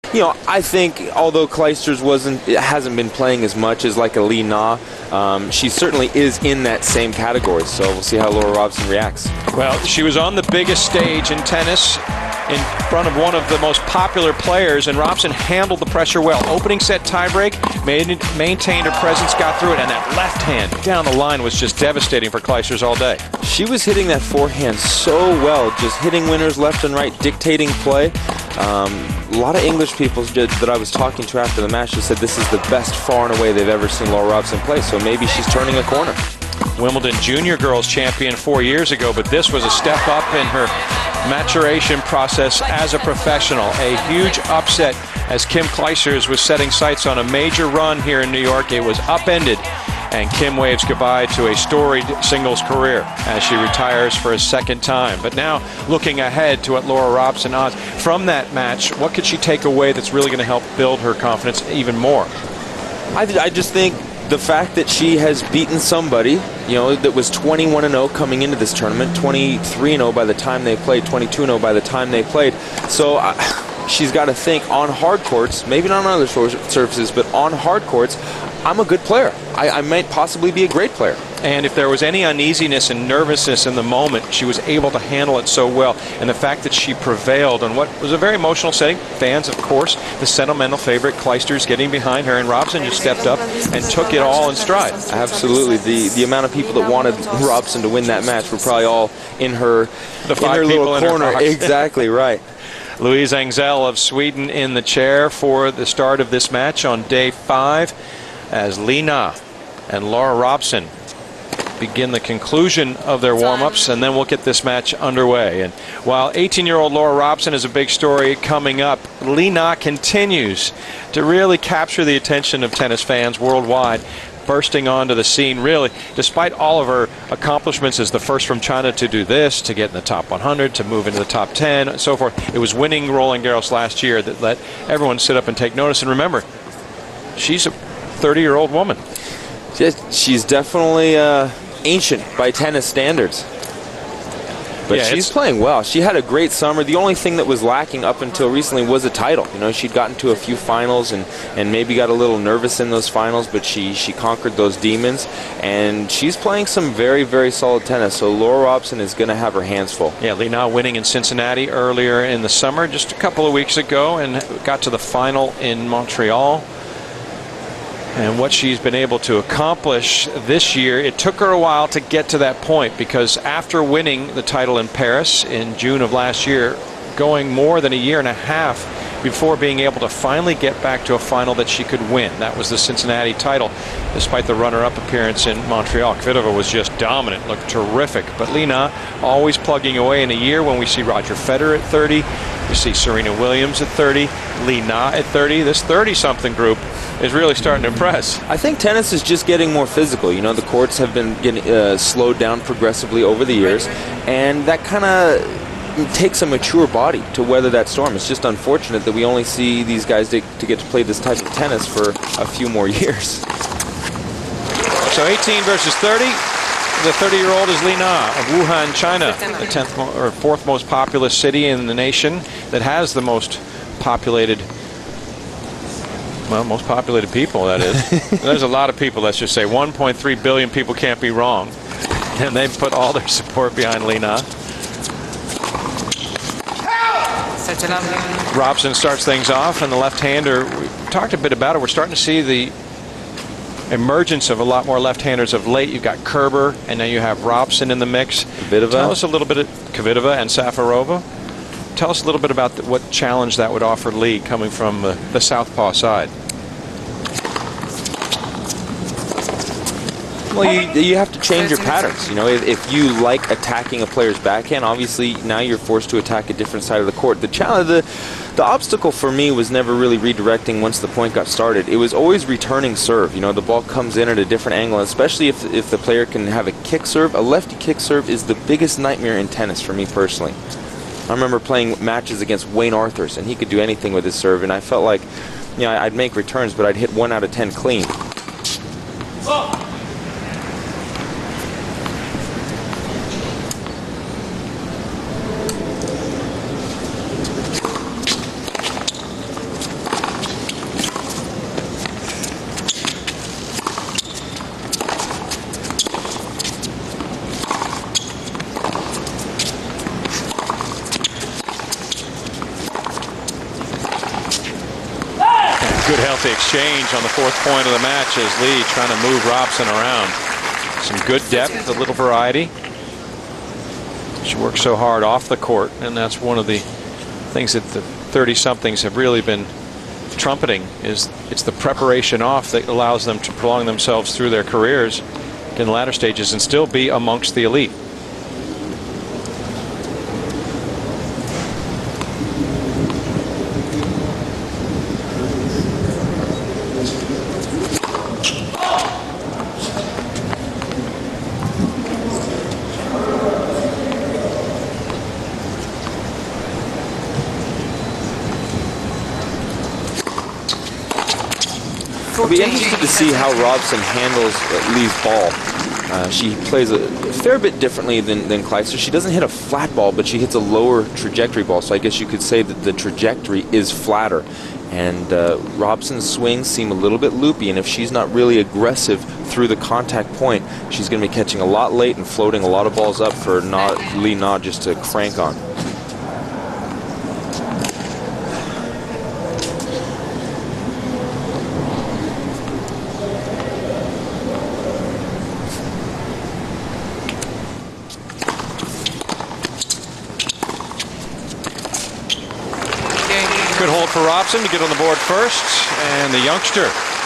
You know, I think although Clijsters hasn't been playing as much as like a Li Na, she certainly is in that same category. So we'll see how Laura Robson reacts. Well, she was on the biggest stage in tennis in front of one of the most popular players, and Robson handled the pressure well. Opening set tiebreak, maintained her presence, got through it, and that left hand down the line was just devastating for Clijsters all day. She was hitting that forehand so well, just hitting winners left and right, dictating play. A lot of English people that I was talking to after the match just said this is the best far and away they've ever seen Laura Robson play, so maybe she's turning a corner. Wimbledon junior girls champion 4 years ago, but this was a step up in her maturation process as a professional. A huge upset as Kim Clijsters was setting sights on a major run here in New York. It was upended, and Kim waves goodbye to a storied singles career as she retires for a second time. But now looking ahead to what Laura Robson odds from that match, what could she take away that's really going to help build her confidence even more? I just think the fact that she has beaten somebody, you know, that was 21-0 coming into this tournament, 23-0 by the time they played, 22-0 by the time they played. So she's got to think on hard courts, maybe not on other surfaces, but on hard courts, I'm a good player. I might possibly be a great player. And if there was any uneasiness and nervousness in the moment, she was able to handle it so well. And the fact that she prevailed on what was a very emotional setting, fans, of course, the sentimental favorite, Clijsters getting behind her, and Robson just stepped up and took it all in stride. Absolutely. The amount of people that wanted Robson to win that match were probably all in her little corner. Exactly right. Louise Engzell of Sweden in the chair for the start of this match on day 5 as Li Na and Laura Robson begin the conclusion of their warm-ups, and then we'll get this match underway. And while 18-year-old Laura Robson is a big story coming up, Li Na continues to really capture the attention of tennis fans worldwide, bursting onto the scene, really, despite all of her accomplishments as the first from China to do this, to get in the top 100, to move into the top 10, and so forth. It was winning Roland Garros last year that let everyone sit up and take notice. And remember, she's a 30-year-old woman. She's definitely ancient by tennis standards. But yeah, she's playing well. She had a great summer. The only thing that was lacking up until recently was a title. You know, she'd gotten to a few finals and maybe got a little nervous in those finals, but she conquered those demons, and she's playing some very, very solid tennis. So Laura Robson is going to have her hands full. Yeah, Li Na winning in Cincinnati earlier in the summer, just a couple of weeks ago, and got to the final in Montreal. And what she's been able to accomplish this year, it took her a while to get to that point, because after winning the title in Paris in June of last year, going more than a year and a half before being able to finally get back to a final that she could win. That was the Cincinnati title, despite the runner-up appearance in Montreal. Kvitova was just dominant, looked terrific. But Li Na always plugging away in a year when we see Roger Federer at 30, we see Serena Williams at 30, Li Na at 30. This 30-something group is really starting to impress. I think tennis is just getting more physical. You know, the courts have been getting slowed down progressively over the years, and that kind of takes a mature body to weather that storm. It's just unfortunate that we only see these guys to get to play this type of tennis for a few more years. So 18 versus 30. The 30-year-old is Li Na of Wuhan, China, the 10th or 4th most populous city in the nation that has the most populated, well, most populated people, that is. There's a lot of people, let's just say. 1.3 billion people can't be wrong. And they put all their support behind Li Na. Robson starts things off, and the left-hander, we talked a bit about it. We're starting to see the emergence of a lot more left-handers of late. You've got Kerber, and now you have Robson in the mix. Kvitova. Tell us a little bit of Kvitova and Safarova. Tell us a little bit about what challenge that would offer Lee coming from the southpaw side. Well, you have to change your patterns. You know, if you like attacking a player's backhand, obviously now you're forced to attack a different side of the court. The challenge, the obstacle for me was never really redirecting once the point got started. It was always returning serve. You know, the ball comes in at a different angle, especially if the player can have a kick serve. A lefty kick serve is the biggest nightmare in tennis for me personally. I remember playing matches against Wayne Arthurs, and he could do anything with his serve, and I felt like, you know, I'd make returns, but I'd hit 1 out of 10 clean. Good healthy exchange on the 4th point of the match as Lee trying to move Robson around. Some good depth, a little variety. She works so hard off the court, and that's one of the things that the 30-somethings have really been trumpeting, is it's the preparation off that allows them to prolong themselves through their careers in the latter stages and still be amongst the elite. I'll be interested to see how Robson handles Lee's ball. She plays a fair bit differently than Kleister. She doesn't hit a flat ball, but she hits a lower trajectory ball. So I guess you could say that the trajectory is flatter. And Robson's swings seem a little bit loopy, and if she's not really aggressive through the contact point, she's going to be catching a lot late and floating a lot of balls up for Lee Na just to crank on. Good hold for Robson to get on the board first, and the youngster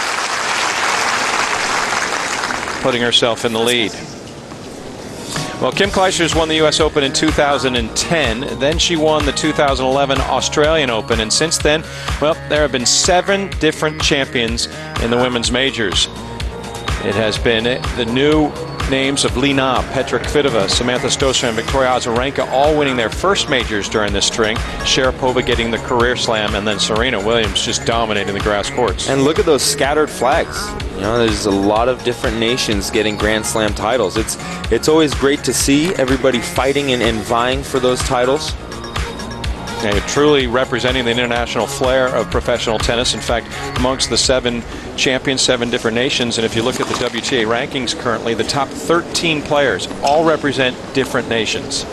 putting herself in the lead. Well, Kim Clijsters won the U.S. Open in 2010. Then she won the 2011 Australian Open, and since then, well, there have been 7 different champions in the women's majors. It has been the new names of Lee Na, Petra Kvitova, Samantha Stosur, and Victoria Azarenka all winning their first majors during this string. Sharapova getting the career slam, and then Serena Williams just dominating the grass courts. And look at those scattered flags. You know, there's a lot of different nations getting Grand Slam titles. It's always great to see everybody fighting and vying for those titles. And truly representing the international flair of professional tennis. In fact, amongst the 7 champions, 7 different nations, and if you look at the WTA rankings currently, the top 13 players all represent different nations.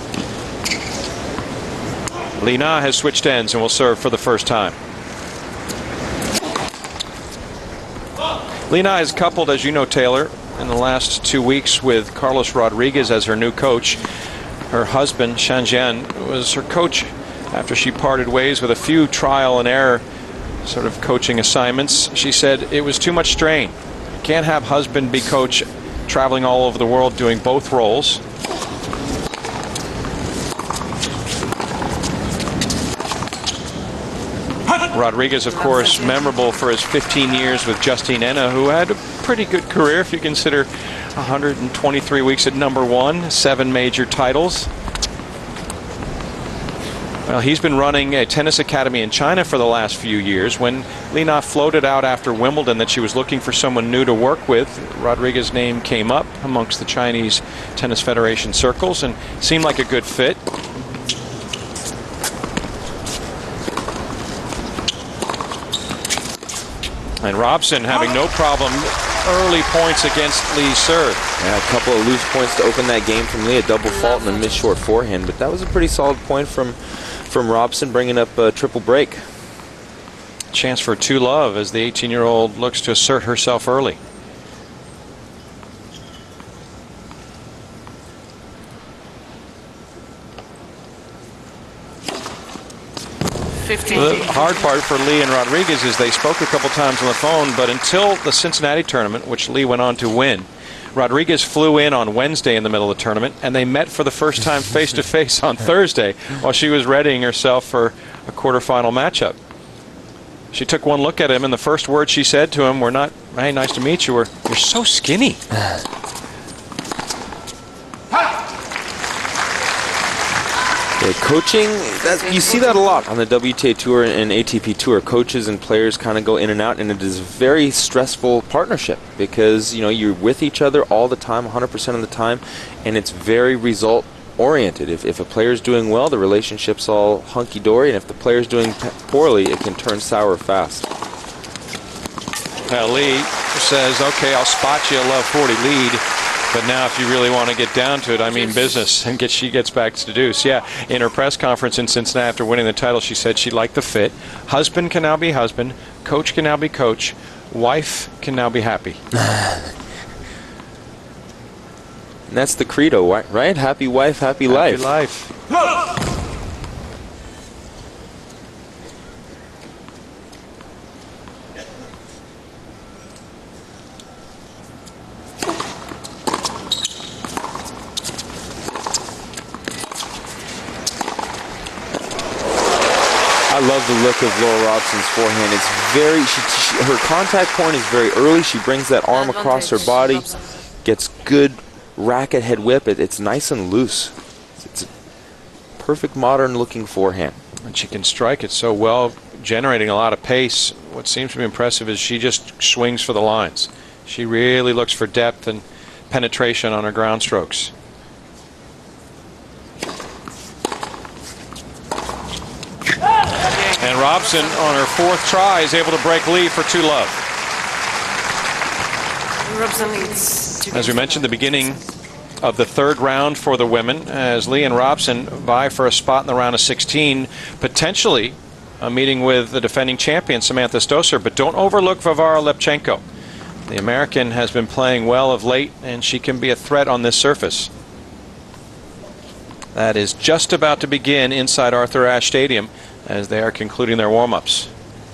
Lee Na has switched ends and will serve for the first time. Lee Na has coupled, as you know, Taylor, in the last 2 weeks with Carlos Rodriguez as her new coach. Her husband, Shanjian, was her coach after she parted ways with a few trial and error sort of coaching assignments. She said it was too much strain. You can't have husband be coach, traveling all over the world doing both roles. Rodriguez, of course, memorable for his 15 years with Justine Henin, who had a pretty good career if you consider 123 weeks at #1, 7 major titles. Well, he's been running a tennis academy in China for the last few years. When Lee Na floated out after Wimbledon that she was looking for someone new to work with, Rodriguez's name came up amongst the Chinese Tennis Federation circles and seemed like a good fit. And Robson having no problem early points against Lee's serve. Yeah, a couple of loose points to open that game from Lee, a double fault and a missed short forehand, but that was a pretty solid point from Robson, bringing up a triple break. Chance for 2-love as the 18-year-old looks to assert herself early. The hard part for Lee and Rodriguez is they spoke a couple times on the phone, but until the Cincinnati tournament, which Lee went on to win, Rodriguez flew in on Wednesday in the middle of the tournament, and they met for the first time face-to-face on Thursday while she was readying herself for a quarterfinal matchup. She took one look at him, and the first words she said to him were not, "Hey, nice to meet you," were, "You're so skinny." Yeah, coaching, you see that a lot on the WTA Tour and ATP Tour. Coaches and players kind of go in and out, and it is a very stressful partnership because, you know, you're with each other all the time, 100% of the time, and it's very result-oriented. If a player's doing well, the relationship's all hunky-dory, and if the player's doing poorly, it can turn sour fast. Now Lee says, "Okay, I'll spot you a love 40 lead. But now if you really want to get down to it, I mean business," and she gets back to deuce. Yeah, in her press conference in Cincinnati after winning the title, she said she liked the fit. Husband can now be husband. Coach can now be coach. Wife can now be happy. And that's the credo, right? Happy wife, happy life. Happy life. I love the look of Laura Robson's forehand. It's very, her contact point is very early. She brings that arm across her body, gets good racket head whip. It's nice and loose. It's a perfect modern looking forehand. And she can strike it so well, generating a lot of pace. What seems to be impressive is she just swings for the lines. She really looks for depth and penetration on her ground strokes. And Robson, on her 4th try, is able to break Lee for 2-love. As we mentioned, the beginning of the 3rd round for the women, as Lee and Robson vie for a spot in the round of 16, potentially a meeting with the defending champion, Samantha Stosur. But don't overlook Varvara Lepchenko. The American has been playing well of late, and she can be a threat on this surface. That is just about to begin inside Arthur Ashe Stadium, as they are concluding their warm-ups.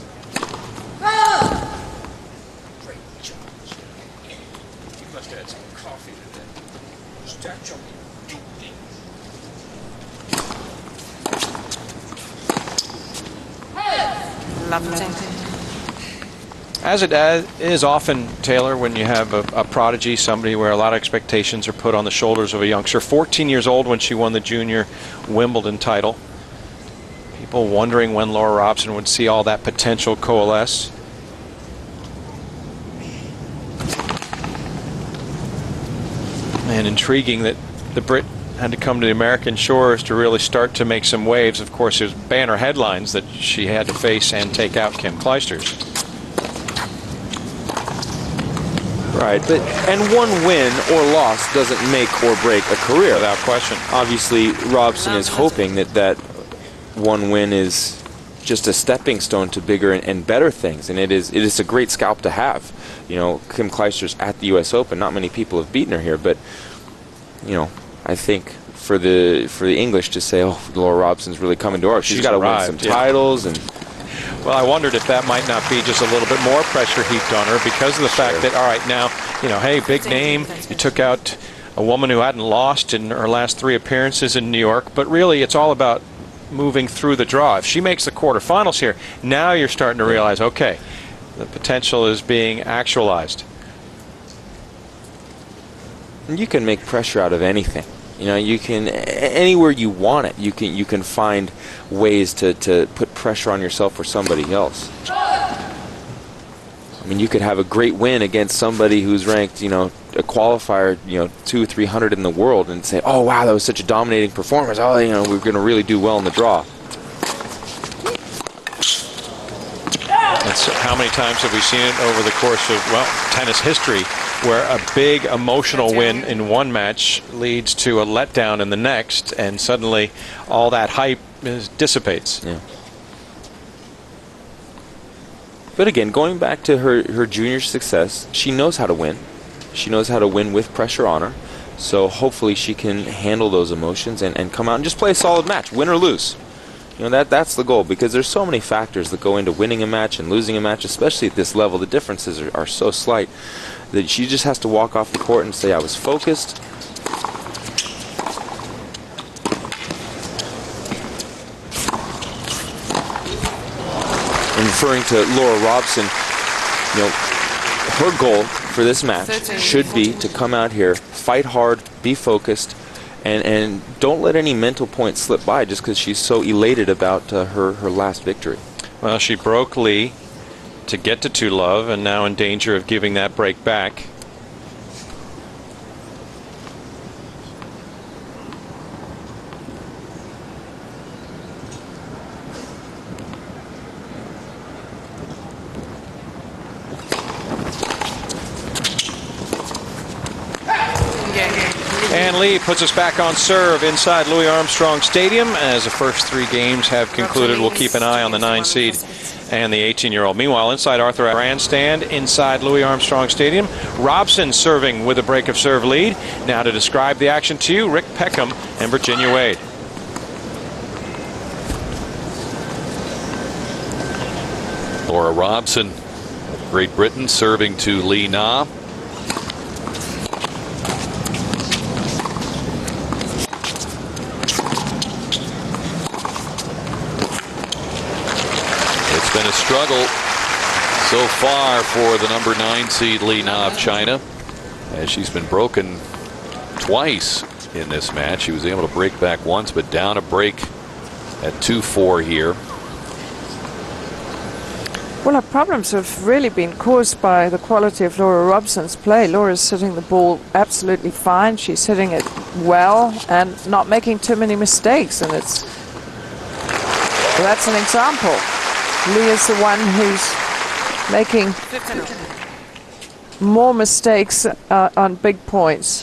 As it is often, Taylor, when you have a prodigy, somebody where a lot of expectations are put on the shoulders of a youngster. 14 years old when she won the junior Wimbledon title. People wondering when Laura Robson would see all that potential coalesce. And intriguing that the Brit had to come to the American shores to really start to make some waves. Of course, there's banner headlines that she had to face and take out Kim Clijsters. Right, and one win or loss doesn't make or break a career. Without question. Obviously, Robson is hoping that one win is just a stepping stone to bigger and better things, and it is a great scalp to have. You know, Kim Clijsters at the U.S. Open. Not many people have beaten her here, but you know, I think for the English to say, "Oh, Laura Robson's really coming to ours. She's got to win some titles." And well, I wondered if that might not be just a little bit more pressure heaped on her because of the fact that, all right, now, you know, hey, big name, you took out a woman who hadn't lost in her last 3 appearances in New York, but really, it's all about moving through the draw. If she makes the quarterfinals here, now you're starting to realize, okay, the potential is being actualized. And you can make pressure out of anything. You know, you can, anywhere you want it, you can find ways to put pressure on yourself or somebody else. I mean, you could have a great win against somebody who's ranked, you know, a qualifier, you know, 200-300 in the world, and say, oh wow, that was such a dominating performance. Oh, you know, we're going to really do well in the draw. That's how many times have we seen it over the course of, well, tennis history, where a big emotional win in one match leads to a letdown in the next, and suddenly all that hype dissipates. Yeah. But again, going back to her junior success, she knows how to win. She knows how to win with pressure on her. So hopefully she can handle those emotions and come out and just play a solid match, win or lose. You know, that's the goal, because there's so many factors that go into winning a match and losing a match, especially at this level. The differences are so slight that she just has to walk off the court and say, I was focused. And referring to Laura Robson, you know, her goal for this match should be to come out here, fight hard, be focused, and don't let any mental points slip by just because she's so elated about her last victory. Well, she broke Lee to get to 2-love, and now in danger of giving that break back. And Lee puts us back on serve inside Louis Armstrong Stadium as the first 3 games have concluded. We'll keep an eye on the 9 seed and the 18-year-old. Meanwhile, inside Arthur Grandstand, inside Louis Armstrong Stadium, Robson serving with a break of serve lead. Now to describe the action to you, Rick Peckham and Virginia Wade. Laura Robson, Great Britain, serving to Li Na. It's been a struggle so far for the number 9 seed Li Na of China, as she's been broken twice in this match. She was able to break back once, but down a break at 2-4 here. Well, her problems have really been caused by the quality of Laura Robson's play. Laura's hitting the ball absolutely fine. She's hitting it well and not making too many mistakes. And it's, well, that's an example. Lee is the one who's making more mistakes on big points.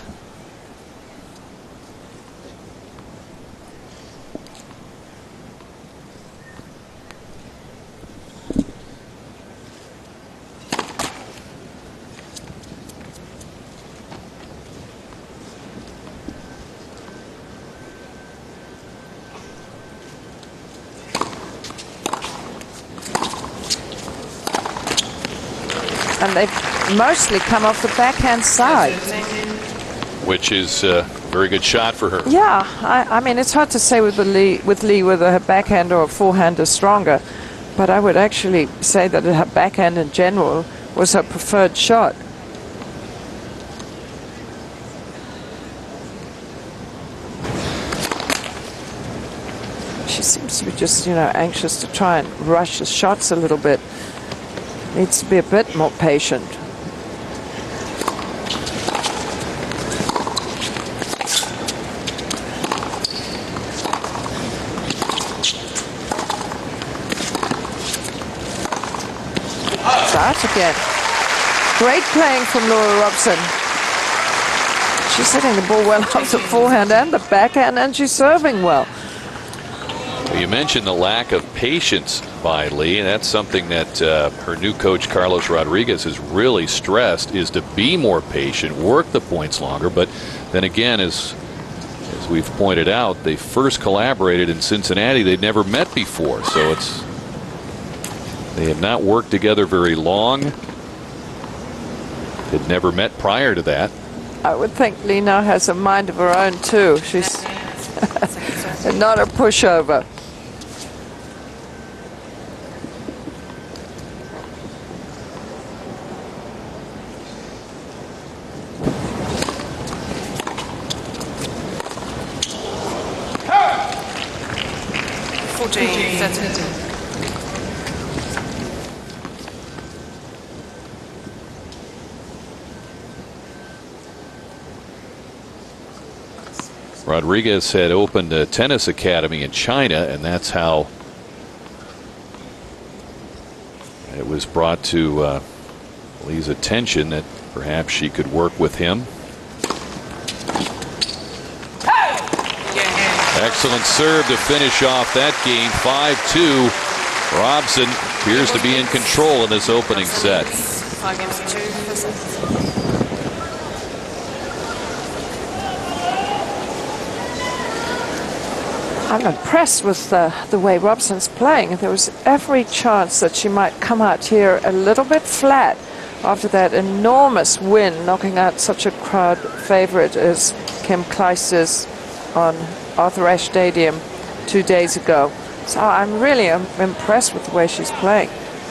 And they've mostly come off the backhand side. Which is a very good shot for her. Yeah, I mean, it's hard to say with Lee whether her backhand or forehand is stronger. But I would actually say that her backhand in general was her preferred shot. She seems to be just, anxious to try and rush the shots a little bit. Needs to be a bit more patient. Start again. Great playing from Laura Robson. She's hitting the ball well off the forehand and the backhand, and she's serving well. You mentioned the lack of patience by Lee, and that's something that her new coach Carlos Rodriguez has really stressed, is to be more patient, work the points longer. But then again, as we've pointed out, they first collaborated in Cincinnati. They'd never met before, so they have not worked together very long. They'd never met prior to that. I would think Lee now has a mind of her own too. She's not a pushover. Rodriguez had opened a tennis academy in China, and that's how it was brought to Lee's attention that perhaps she could work with him. Excellent serve to finish off that game. 5-2. Robson appears to be in control in this opening set. 5 games to 2 for set. I'm impressed with the way Robson's playing. There was every chance that she might come out here a little bit flat after that enormous win, knocking out such a crowd favorite as Kim Clijsters on Arthur Ashe Stadium 2 days ago. So I'm really impressed with the way she's playing.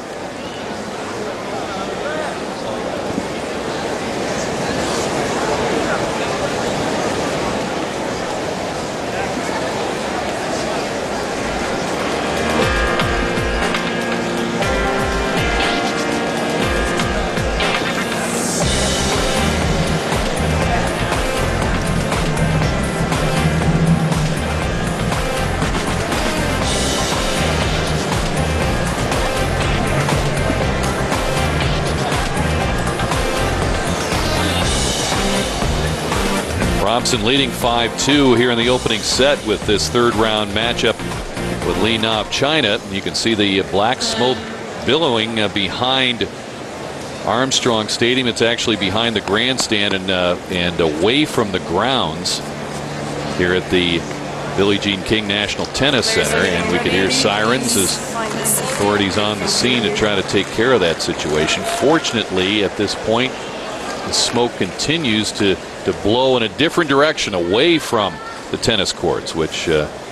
Robson leading 5-2 here in the opening set with this third round matchup with Li Na of China. You can see the black smoke billowing behind Armstrong Stadium. It's actually behind the grandstand and away from the grounds here at the Billie Jean King National Tennis Center, and we can hear sirens as authorities on the scene to try to take care of that situation. Fortunately, at this point, the smoke continues to blow in a different direction away from the tennis courts, which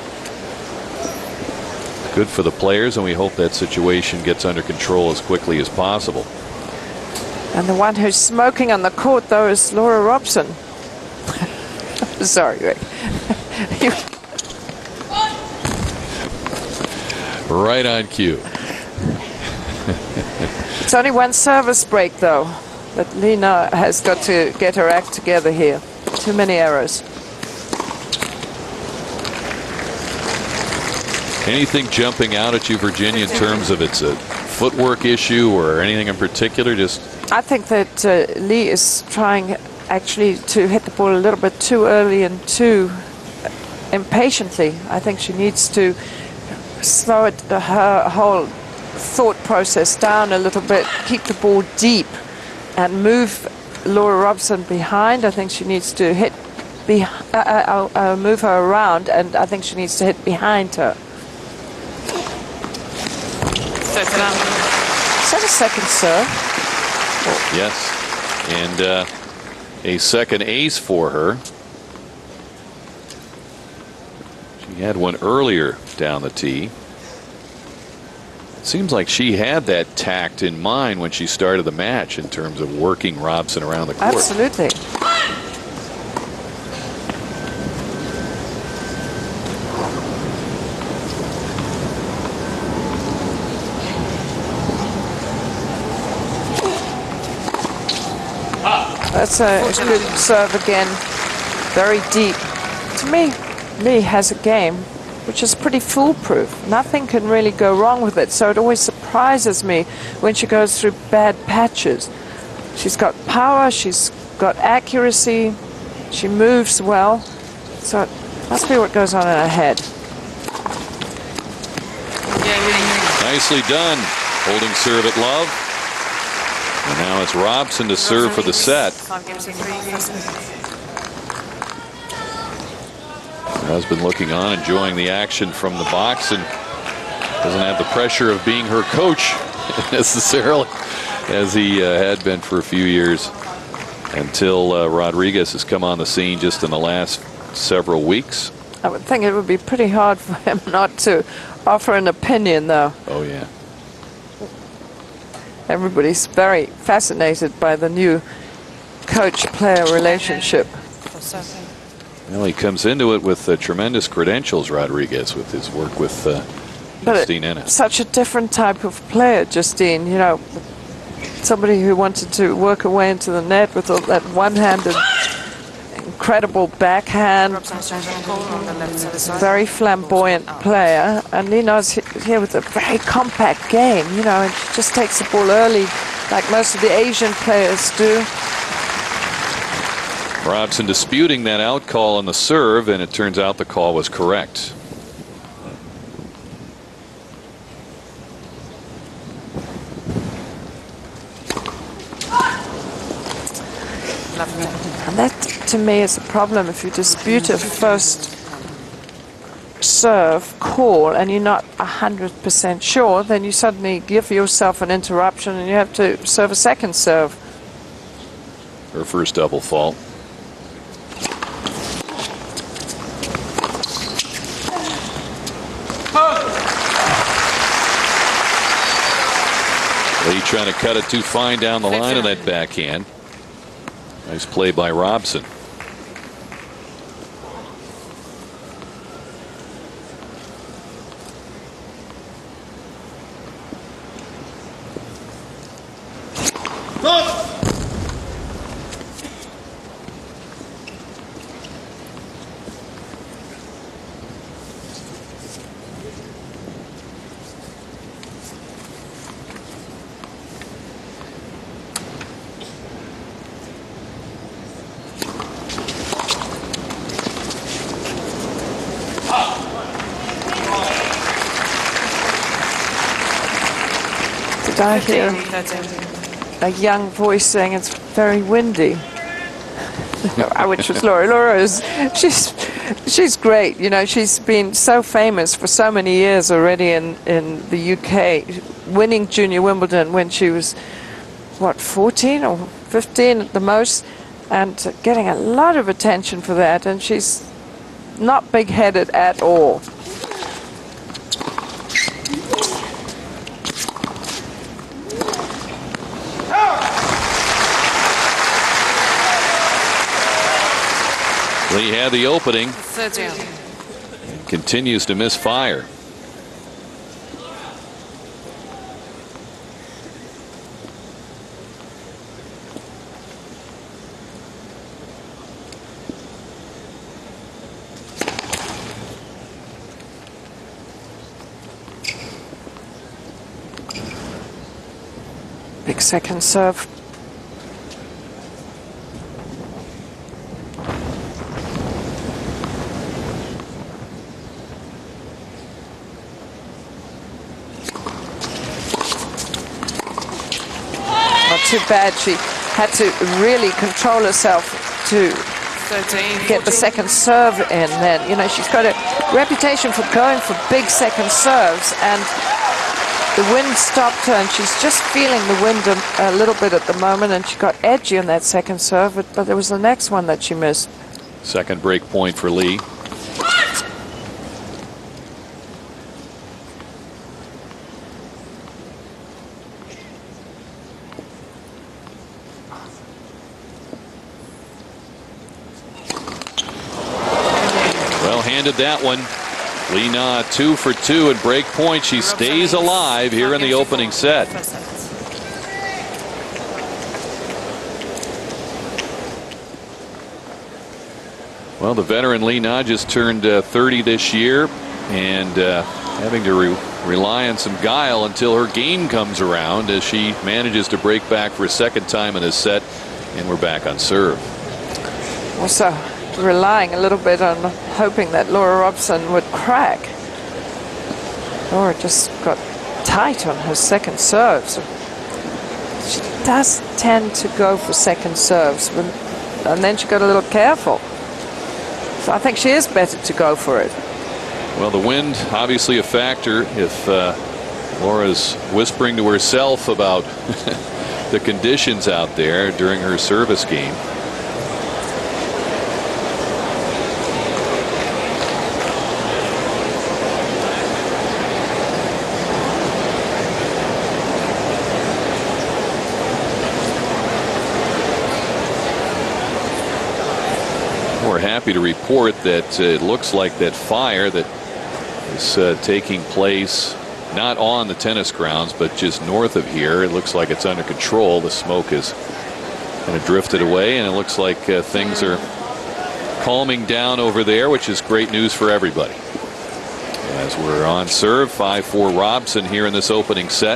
good for the players, and we hope that situation gets under control as quickly as possible. And the one who's smoking on the court, though, is Laura Robson. Sorry, Rick. Right on cue. It's only one service break, though. But Lena has got to get her act together here. Too many errors. Anything jumping out at you, Virginia, in terms of it's a footwork issue or anything in particular? I think that Lee is trying actually to hit the ball a little bit too early and too impatiently. I think she needs to slow her whole thought process down a little bit, keep the ball deep, and move Laura Robson behind. I think she needs to hit move her around, and I think she needs to hit behind her. Is that a second serve? Yes, and a second ace for her. She had one earlier down the tee. It seems like she had that tact in mind when she started the match in terms of working Robson around the court. Absolutely. That's a good serve again. Very deep. To me, Lee has a game which is pretty foolproof. Nothing can really go wrong with it. So it always surprises me when she goes through bad patches. She's got power, she's got accuracy, she moves well. So it must be what goes on in her head. Nicely done. Holding serve at love. And now it's Robson to serve for the set. Her husband looking on, enjoying the action from the box, and doesn't have the pressure of being her coach necessarily, as he had been for a few years until Rodriguez has come on the scene just in the last several weeks. I would think it would be pretty hard for him not to offer an opinion, though. Oh, yeah. Everybody's very fascinated by the new coach-player relationship. Well, he comes into it with tremendous credentials, Rodriguez, with his work with Justine Henin. Such a different type of player, Justine. You know, somebody who wanted to work her way into the net with all that one-handed, incredible backhand. Very flamboyant player. And Lena's here with a very compact game, you know, and she just takes the ball early, like most of the Asian players do. Robson disputing that out call on the serve, and it turns out the call was correct. And that, to me, is a problem. If you dispute a first serve call and you're not 100% sure, then you suddenly give yourself an interruption and you have to serve a second serve. Her first double fault. Lee trying to cut it too fine down the line of that backhand. Nice play by Robson. I hear 13. a young voice saying it's very windy. Which was Laura. Laura is, she's great. You know, she's been so famous for so many years already in the UK, winning Junior Wimbledon when she was, what, 14 or 15 at the most, and getting a lot of attention for that. And she's not big-headed at all. Lee had the opening. 13. Continues to miss fire. Big second serve. Too bad. She had to really control herself to 13, get the second serve in. Then, you know, she's got a reputation for going for big second serves, and the wind stopped her, and she's just feeling the wind a little bit at the moment, and she got edgy on that second serve, but there was the next one that she missed. Second break point for Lee. Handed that one. Lee Na 2 for 2 at break point. She stays alive here in the opening set. Well, the veteran Lee Na just turned 30 this year, and having to rely on some guile until her game comes around as she manages to break back for a second time in this set, and we're back on serve. Also relying a little bit on hoping that Laura Robson would crack. Laura just got tight on her second serve. So she does tend to go for second serves, and then she got a little careful. So I think she is better to go for it. Well, the wind obviously a factor. If Laura's whispering to herself about the conditions out there during her service game. We're happy to report that it looks like that fire that is taking place not on the tennis grounds but just north of here, it looks like it's under control. The smoke is kind of drifted away, and it looks like things are calming down over there, which is great news for everybody. As we're on serve, 5-4 Robson here in this opening set.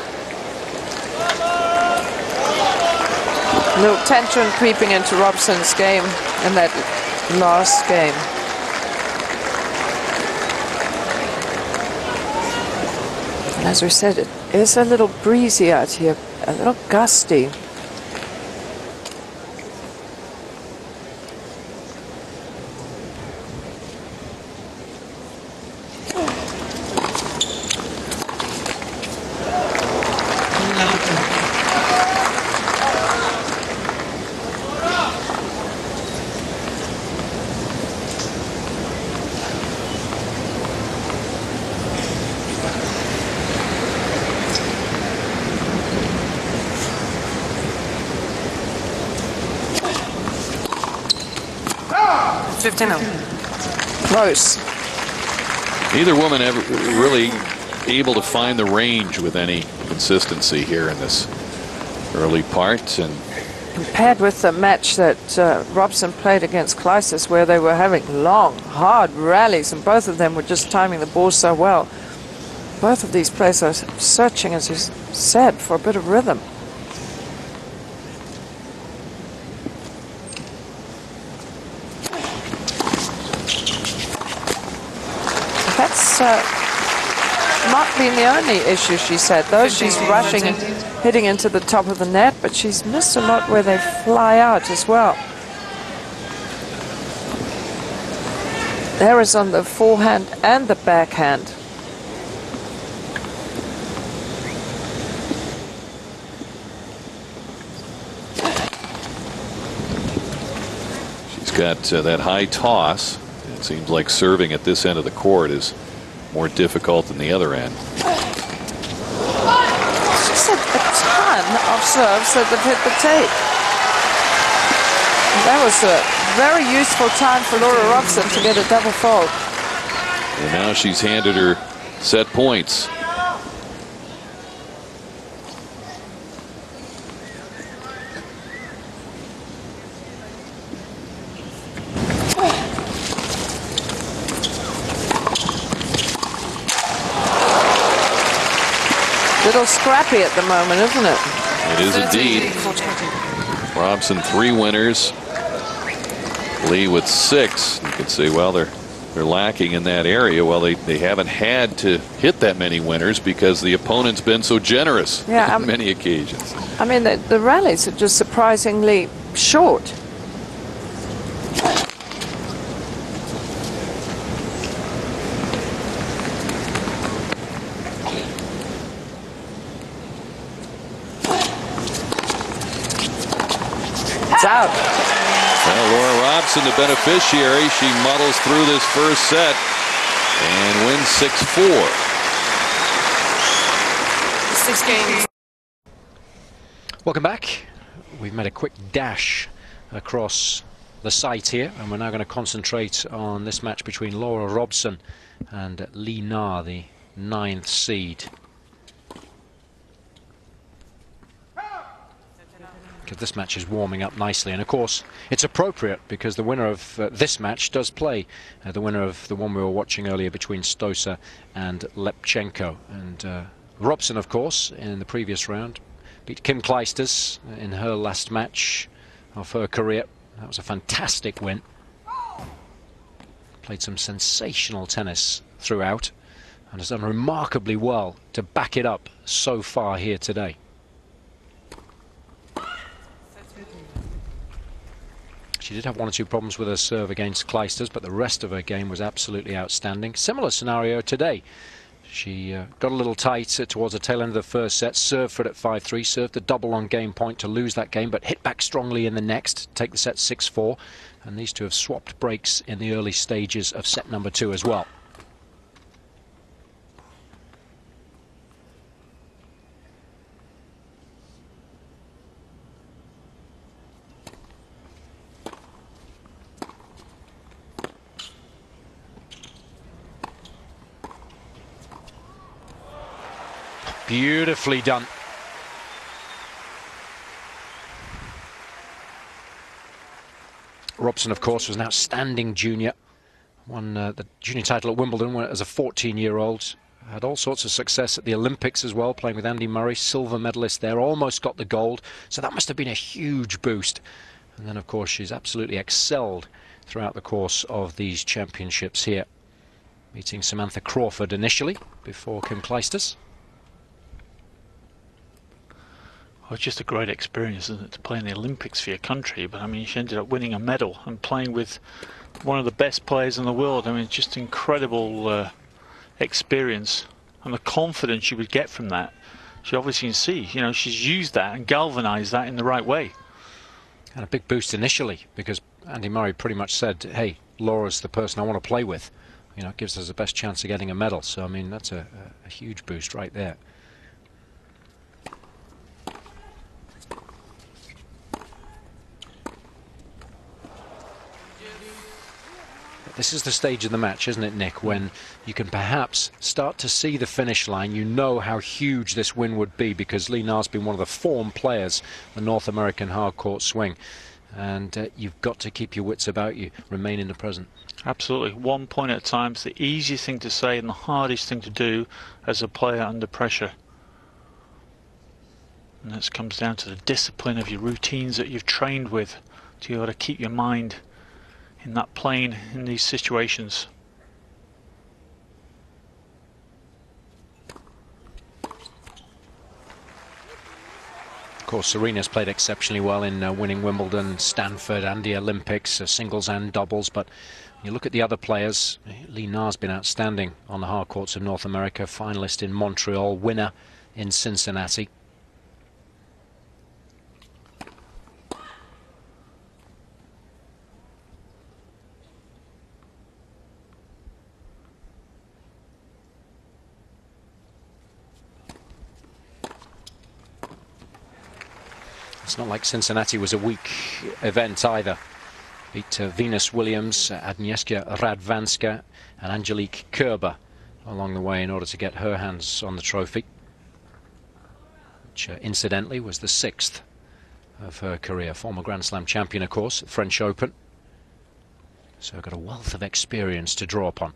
A little tension creeping into Robson's game in that last game. And as we said, it is a little breezy out here, a little gusty. Close. Neither woman ever really able to find the range with any consistency here in this early part. And compared with the match that Robson played against Kleisis, where they were having long, hard rallies, and both of them were just timing the ball so well. Both of these players are searching, as you said, for a bit of rhythm. That's not been the only issue, she said, though. She's rushing and hitting into the top of the net, but she's missed a lot where they fly out as well. There is on the forehand and the backhand. She's got that high toss. It seems like serving at this end of the court is more difficult than the other end. She's had a ton of serves that have hit the tape. And that was a very useful time for Laura Robson to get a double fault. And now she's handed her set points. Little scrappy at the moment, isn't it? It is indeed. Robson 3 winners. Lee with 6. You could say, well, they're lacking in that area. Well, they haven't had to hit that many winners because the opponent's been so generous on many occasions. I mean, the rallies are just surprisingly short. It's out. Well, Laura Robson, the beneficiary, she muddles through this first set and wins 6-4. 6 games. Welcome back. We've made a quick dash across the site here, and we're now going to concentrate on this match between Laura Robson and Li Na, the 9th seed. This match is warming up nicely, and of course it's appropriate because the winner of this match does play the winner of the one we were watching earlier between Stosa and Lepchenko. And Robson, of course, in the previous round beat Kim Clijsters in her last match of her career. That was a fantastic win. Played some sensational tennis throughout and has done remarkably well to back it up so far here today. She did have 1 or 2 problems with her serve against Clijsters, but the rest of her game was absolutely outstanding. Similar scenario today. She got a little tight towards the tail end of the first set, served for it at 5-3, served the double on game point to lose that game, but hit back strongly in the next, take the set 6-4. And these two have swapped breaks in the early stages of set number 2 as well. Beautifully done. Robson, of course, was an outstanding junior. Won the junior title at Wimbledon as a 14-year-old. Had all sorts of success at the Olympics as well, playing with Andy Murray, silver medalist there, almost got the gold. So that must have been a huge boost. And then, of course, she's absolutely excelled throughout the course of these championships here. Meeting Samantha Crawford initially before Kim Clijsters. Well, it's just a great experience, isn't it, to play in the Olympics for your country. But I mean, she ended up winning a medal and playing with one of the best players in the world. I mean, it's just incredible experience, and the confidence you would get from that. She obviously can see, you know, she's used that and galvanized that in the right way. And a big boost initially because Andy Murray pretty much said, hey, Laura's the person I want to play with. You know, it gives us the best chance of getting a medal. So, I mean, that's a huge boost right there. This is the stage of the match, isn't it, Nick, when you can perhaps start to see the finish line. You know how huge this win would be because Li Na's been one of the form players, the North American hard court swing. And you've got to keep your wits about you, remain in the present. Absolutely. 1 point at a time. It's the easiest thing to say and the hardest thing to do as a player under pressure. And this comes down to the discipline of your routines that you've trained with to be able to keep your mind in that plane in these situations. course, Serena's played exceptionally well in winning Wimbledon, Stanford and the Olympics, singles and doubles. But when you look at the other players, Li Na's been outstanding on the hard courts of North America, finalist in Montreal, winner in Cincinnati. It's not like Cincinnati was a weak event either. Beat Venus Williams, Agnieszka Radwanska and Angelique Kerber along the way in order to get her hands on the trophy, which incidentally was the 6th of her career. Former Grand Slam champion, of course, at French Open. So got a wealth of experience to draw upon.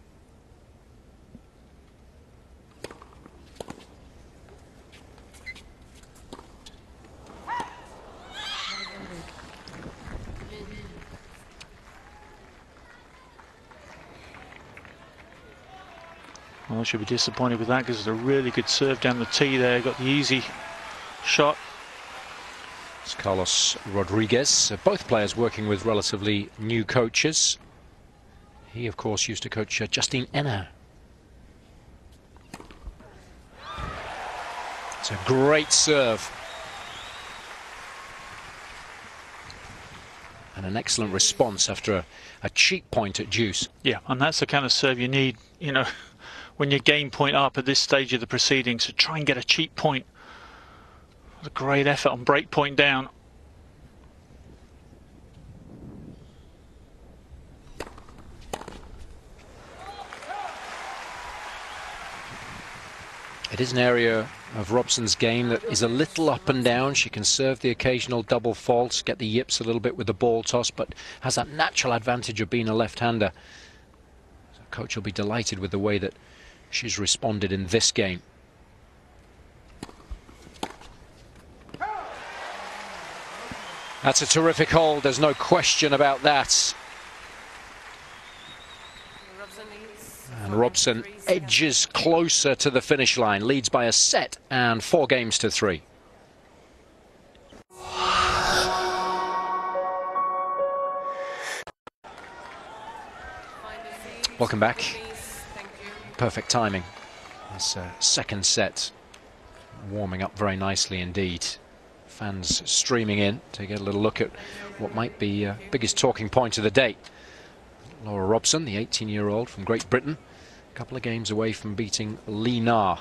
Well, I should be disappointed with that because it's a really good serve down the tee there. Got the easy shot. It's Carlos Rodriguez. Both players working with relatively new coaches. He, of course, used to coach Justine Henin. It's a great serve. And an excellent response after a cheap point at deuce. Yeah, and that's the kind of serve you need, you know, when you game point up at this stage of the proceedings. So try and get a cheap point. A great effort on break point down. It is an area of Robson's game that is a little up and down. She can serve the occasional double fault, get the yips a little bit with the ball toss, but has that natural advantage of being a left-hander. So coach will be delighted with the way that she's responded in this game. That's a terrific hold, there's no question about that. And Robson edges closer to the finish line, leads by a set and 4 games to 3. Welcome back. Perfect timing. This second set warming up very nicely indeed. Fans streaming in to get a little look at what might be biggest talking point of the day. Laura Robson, the 18-year-old from Great Britain, a couple of games away from beating Li Na.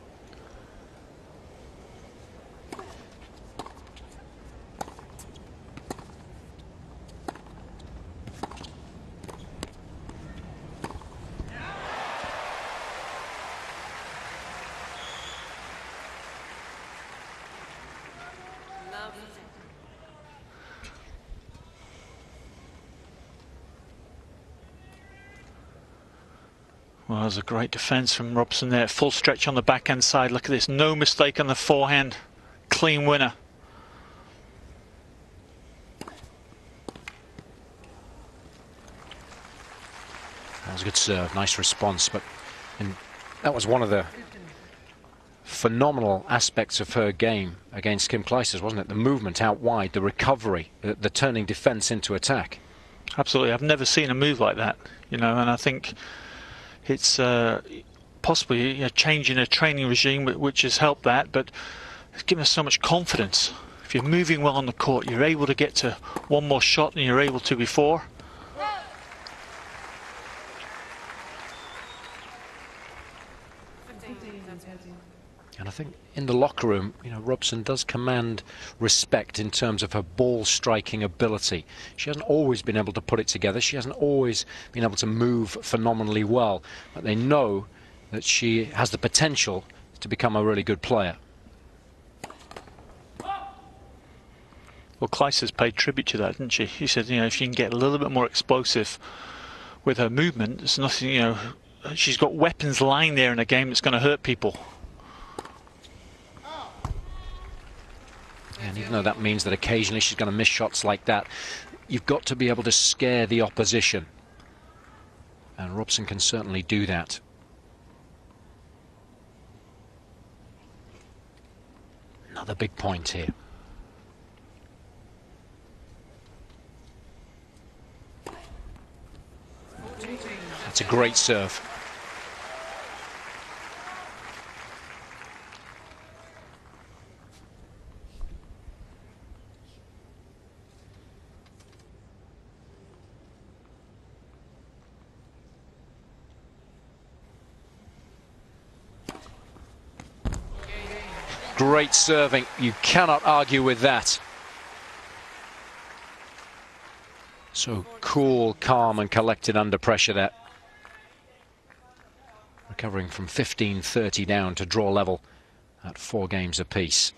Well, there's a great defence from Robson there. Full stretch on the backhand side. Look at this. No mistake on the forehand. Clean winner. That was a good serve. Nice response. But that was one of the phenomenal aspects of her game against Kim Clijsters, wasn't it? The movement out wide, the recovery, the turning defence into attack. Absolutely. I've never seen a move like that, you know, and I think it's possibly a change in a training regime which has helped that, but it's given us so much confidence. If you're moving well on the court, you're able to get to one more shot than you were able to before. And I think in the locker room, you know, Robson does command respect in terms of her ball striking ability. She hasn't always been able to put it together. She hasn't always been able to move phenomenally well. But they know that she has the potential to become a really good player. Well, Clijsters paid tribute to that, didn't she? He said, you know, if you can get a little bit more explosive with her movement, there's nothing, you know, she's got weapons lying there in a game that's going to hurt people. And even though that means that occasionally she's going to miss shots like that, you've got to be able to scare the opposition. And Robson can certainly do that. Another big point here. That's a great serve. Great serving. You cannot argue with that. So cool, calm and collected under pressure there. Recovering from 15-30 down to draw level at 4 games apiece.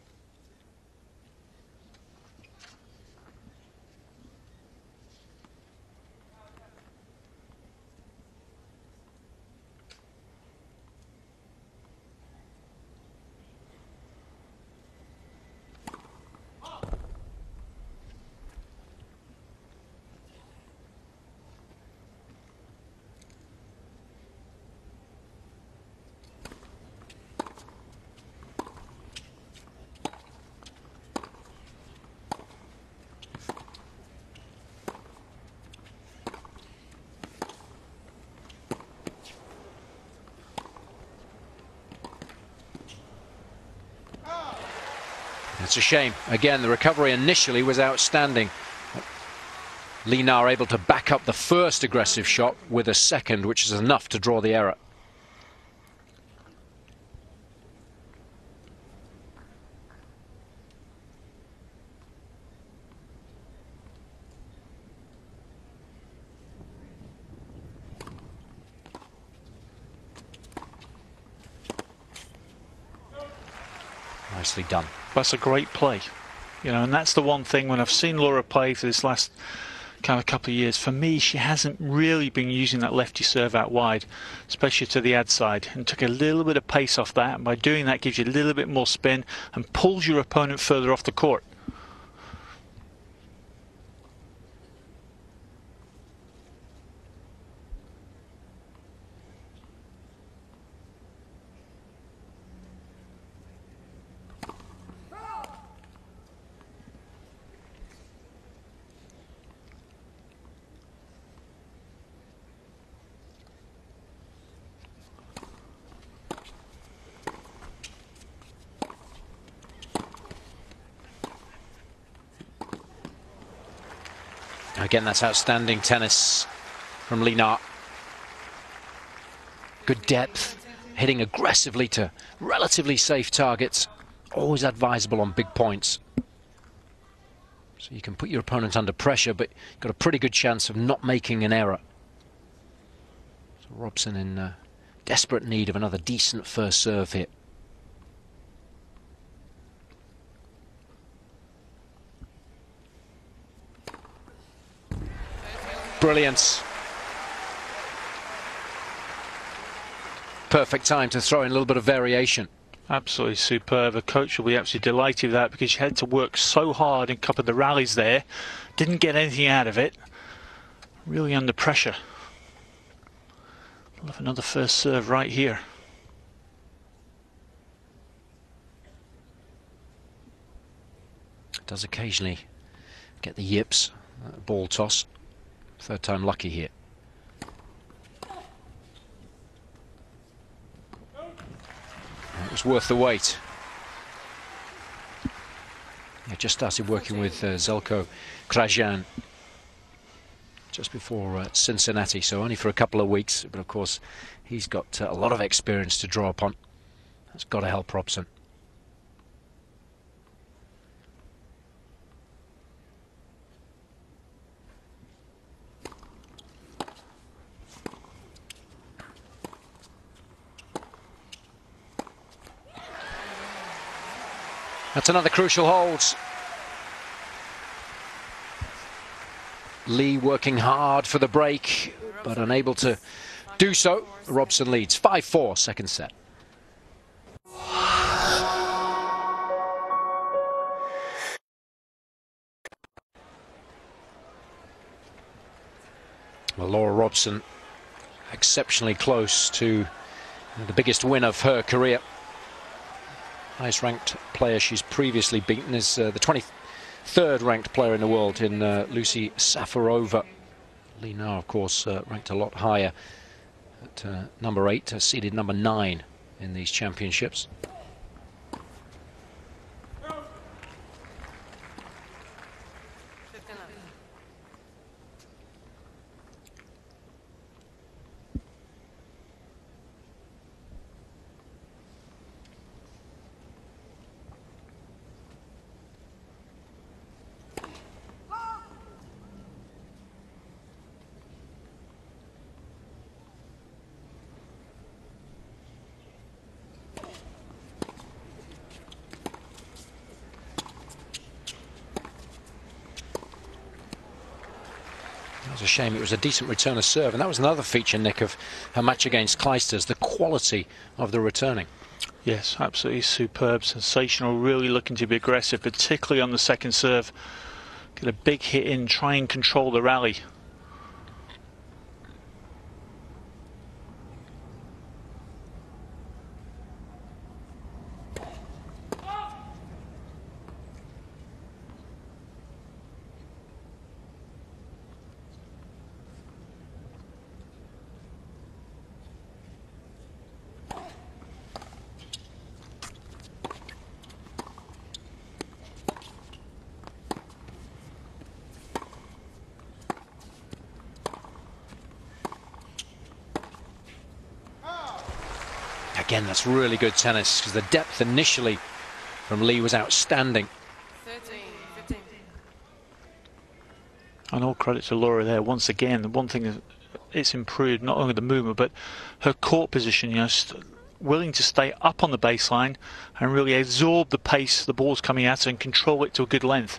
It's a shame. Again, the recovery initially was outstanding. Li Na able to back up the first aggressive shot with a second, which is enough to draw the error. Nicely done. That's a great play, you know, and that's the one thing when I've seen Laura play for this last kind of couple of years, for me she hasn't really been using that lefty serve out wide, especially to the ad side, and took a little bit of pace off that, and by doing that gives you a little bit more spin and pulls your opponent further off the court. Again, that's outstanding tennis from Li Na. Good depth, hitting aggressively to relatively safe targets. Always advisable on big points. So you can put your opponent under pressure, but you've got a pretty good chance of not making an error. So Robson in desperate need of another decent first serve here. Brilliance. Perfect time to throw in a little bit of variation. Absolutely superb. The coach will be absolutely delighted with that, because she had to work so hard in a couple of the rallies there. Didn't get anything out of it. Really under pressure. We'll have another first serve right here. Does occasionally get the yips, ball toss. Third time lucky here. It was worth the wait. Yeah, just started working with Zelko Krajan just before Cincinnati, so only for a couple of weeks, but of course he's got a lot of experience to draw upon. That's got to help Robson. That's another crucial hold. Lee working hard for the break, but unable to do so. Robson leads 5-4, second set. Well, Laura Robson exceptionally close to the biggest win of her career. Highest ranked player she's previously beaten is the 23rd ranked player in the world in Lucy Safarova. Li Na, of course, ranked a lot higher at number 8, seeded number 9 in these championships. It was a shame. It was a decent return of serve, and that was another feature, Nick, of her match against Clijsters, the quality of the returning. Yes, absolutely superb, sensational, really looking to be aggressive, particularly on the second serve. Get a big hit in, try and control the rally. Again, that's really good tennis, because the depth initially from Lee was outstanding. 13, 15. And all credit to Laura there. Once again, the one thing is it's improved, not only the movement, but her court position, you know, willing to stay up on the baseline and really absorb the pace the ball's coming at and control it to a good length.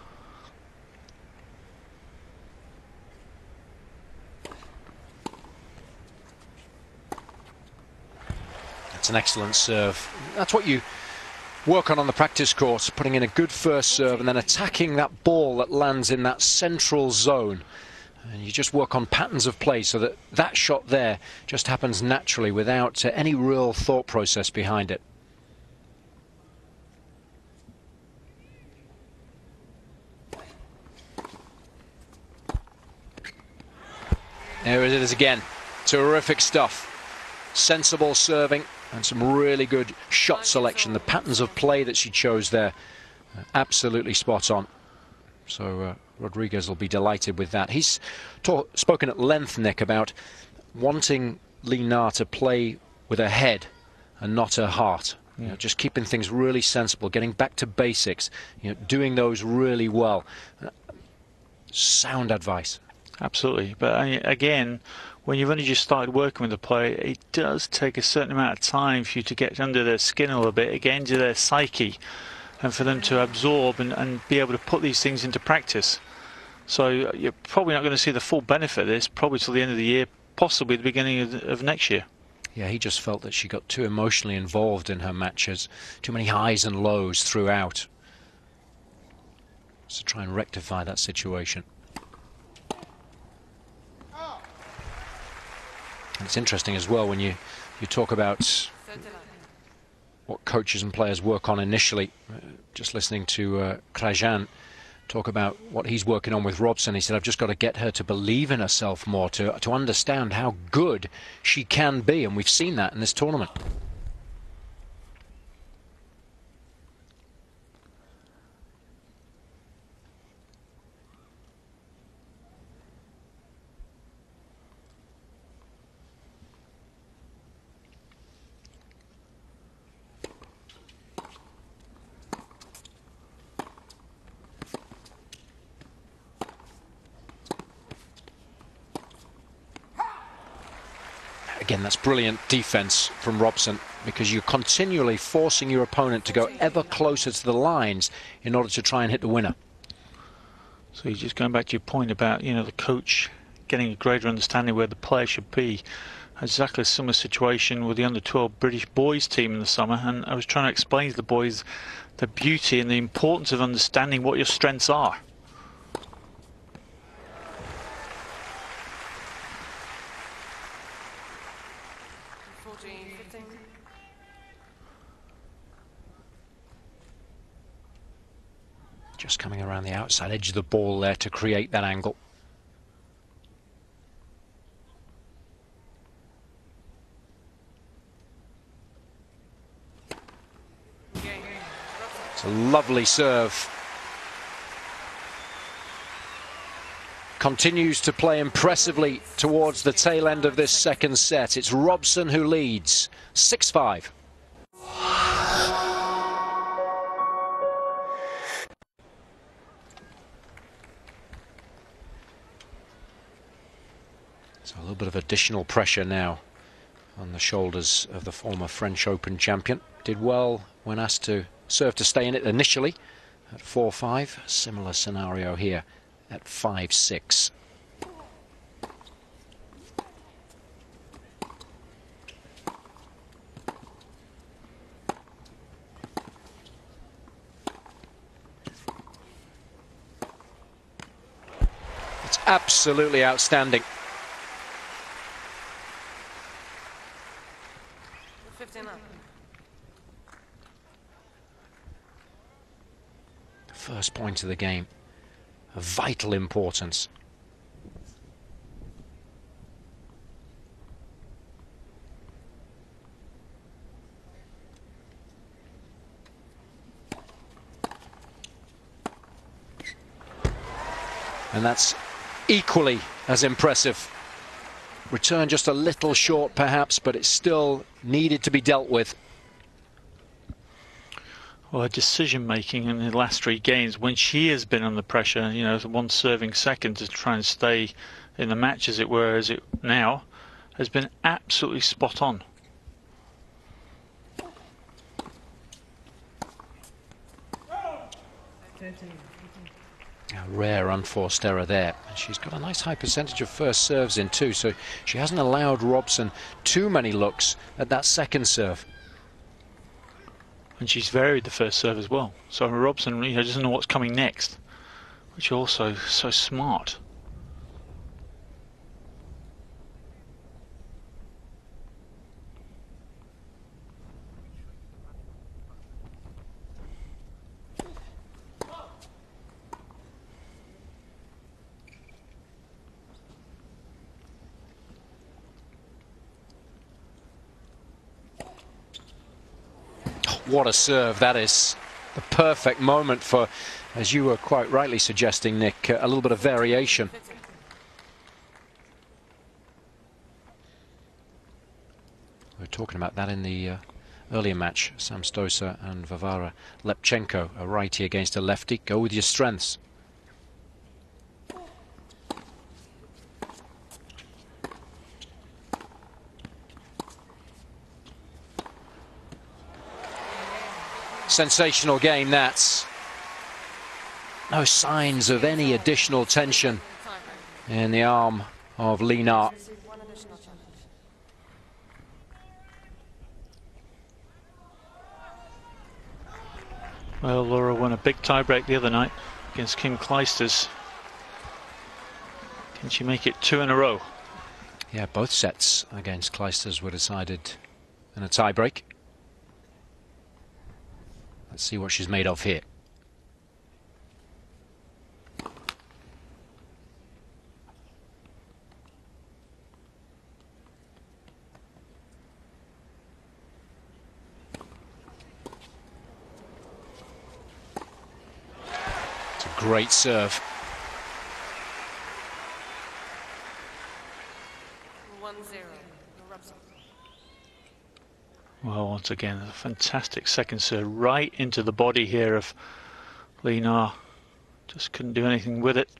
It's an excellent serve. That's what you work on the practice course, putting in a good first serve and then attacking that ball that lands in that central zone. And you just work on patterns of play so that that shot there just happens naturally without any real thought process behind it. There it is again. Terrific stuff. Sensible serving and some really good shot selection. The patterns of play that she chose there, absolutely spot on. So Rodriguez will be delighted with that. He's spoken at length, Nick, about wanting Li Na to play with her head and not her heart. You know, just keeping things really sensible, getting back to basics, you know, doing those really well. Sound advice. Absolutely, but again, when you've only just started working with the player, it does take a certain amount of time for you to get under their skin a little bit, get into their psyche, and for them to absorb and be able to put these things into practice. So you're probably not going to see the full benefit of this probably till the end of the year, possibly the beginning of next year. Yeah, he just felt that she got too emotionally involved in her matches, too many highs and lows throughout. So try and rectify that situation. And it's interesting as well when you talk about what coaches and players work on initially. Just listening to Krajan talk about what he's working on with Robson. He said, I've just got to get her to believe in herself more, to understand how good she can be. And we've seen that in this tournament. Again, that's brilliant defense from Robson, because you're continually forcing your opponent to go ever closer to the lines in order to try and hit the winner. So you're just going back to your point about, you know, the coach getting a greater understanding where the player should be. Exactly a similar situation with the under-12 British boys team in the summer, and I was trying to explain to the boys the beauty and the importance of understanding what your strengths are. Just coming around the outside edge of the ball there to create that angle. lovely serve. Continues to play impressively towards the tail end of this second set. It's Robson who leads 6-5. So a little bit of additional pressure now on the shoulders of the former French Open champion. Did well when asked to serve to stay in it initially at 4-5. Similar scenario here at 5-6. It's absolutely outstanding. 15 up. First point of the game, of vital importance. And that's equally as impressive. Return just a little short perhaps, but it's still needed to be dealt with. Well, her decision making in the last 3 games, when she has been under pressure, you know, one serving second to try and stay in the match, as it were, as it now, has been absolutely spot on. A rare unforced error there. And she's got a nice high percentage of first serves in too, so she hasn't allowed Robson too many looks at that second serve. And she's varied the first serve as well. So Robson, you know, doesn't know what's coming next, which is also so smart. What a serve that is. The perfect moment for, as you were quite rightly suggesting, Nick, a little bit of variation. We were talking about that in the earlier match. Samstosa and Varvara Lepchenko, a righty against a lefty. Go with your strengths. Sensational game, that's. No signs of any additional tension in the arm of Lina. Well, Laura won a big tiebreak the other night against Kim Clijsters. Can she make it 2 in a row? Yeah, both sets against Clijsters were decided in a tiebreak. Let's see what she's made of here. It's a great serve. 1-0. Robson. Well, once again, a fantastic second serve right into the body here of Lina. Just couldn't do anything with it.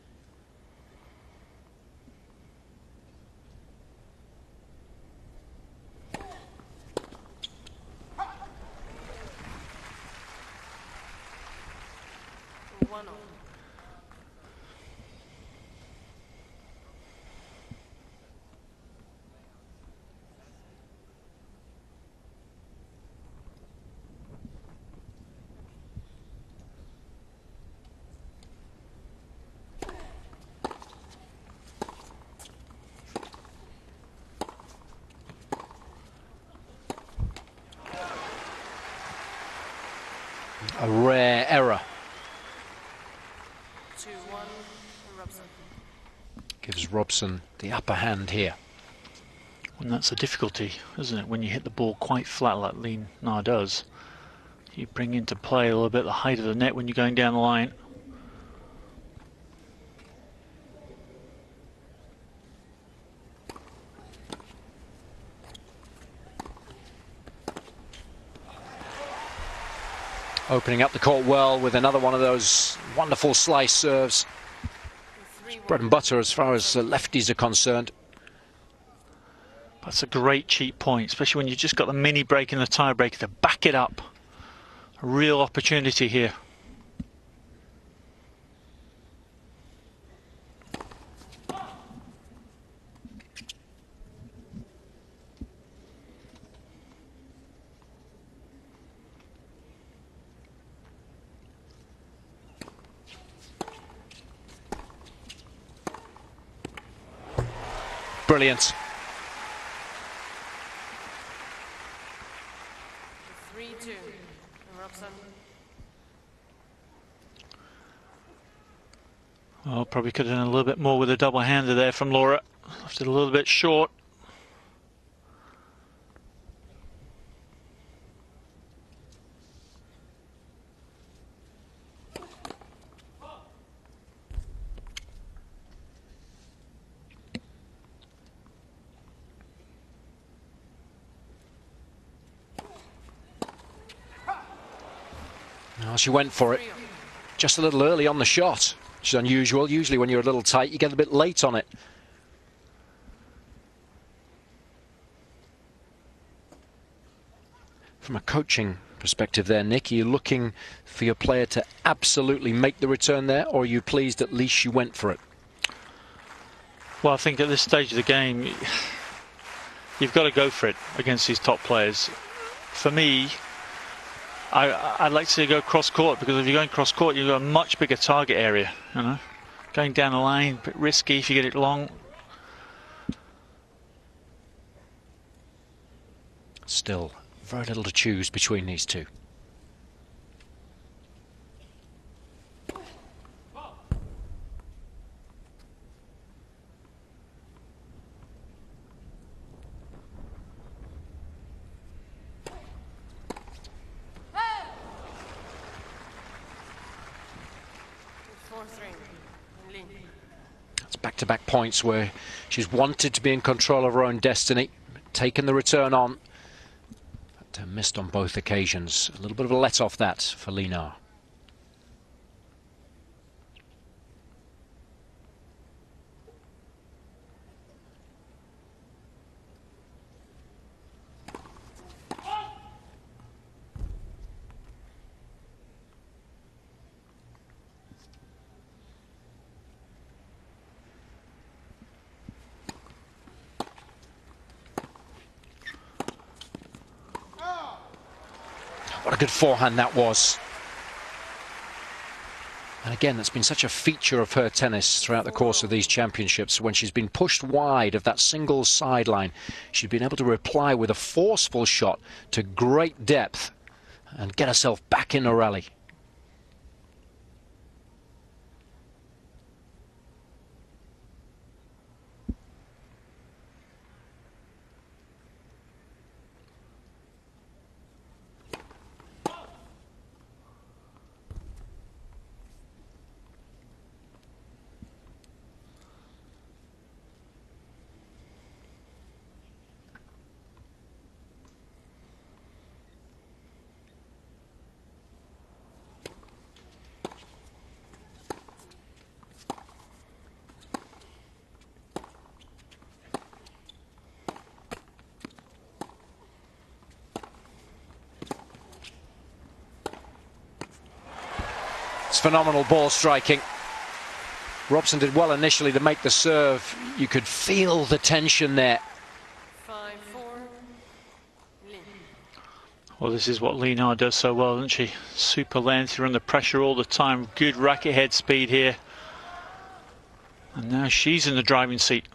A rare error. 2-1. Robson. Gives Robson the upper hand here. And that's a difficulty, isn't it? When you hit the ball quite flat like Lina does, You bring into play a little bit the height of the net when you're going down the line. Opening up the court well with another one of those wonderful slice serves. It's bread and butter as far as lefties are concerned. That's a great cheap point, especially when you've just got the mini break and the tie break to back it up. A real opportunity here. Brilliant. 3-2. Robson. Well, probably could have done a little bit more with a double-hander there from Laura. Left it a little bit short. Well, she went for it just a little early on the shot, which is unusual. Usually when you're a little tight, you get a bit late on it. From a coaching perspective there, Nick, are you looking for your player to absolutely make the return there, or are you pleased at least she went for it? Well, I think at this stage of the game, you've got to go for it against these top players. For me, I'd like to see you go cross court, because if you're going cross court, you've got a much bigger target area. You know, going down the line, a bit risky if you get it long. Still, very little to choose between these two. That's back-to-back points where she's wanted to be in control of her own destiny, taken the return on, but missed on both occasions. A little bit of a let-off that for Lina. What a good forehand that was. And again, that's been such a feature of her tennis throughout the course of these championships. When she's been pushed wide of that single sideline, she's been able to reply with a forceful shot to great depth and get herself back in a rally. It's phenomenal ball striking. Robson did well initially to make the serve. You could feel the tension there. 5-4. Well, this is what Lina does so well, doesn't she? Super length, you're under pressure all the time. Good racket head speed here. And now she's in the driving seat.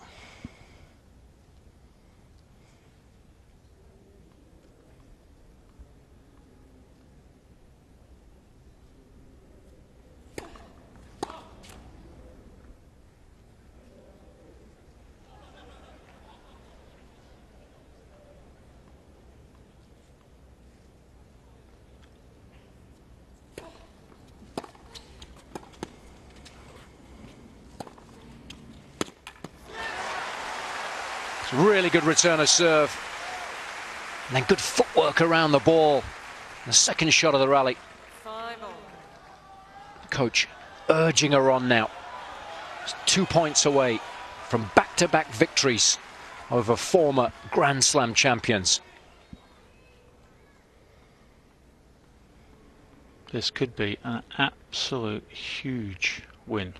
It's a really good return of serve. And then good footwork around the ball. The second shot of the rally. Coach urging her on now. It's 2 points away from back-to-back victories over former Grand Slam champions. This could be an absolute huge win.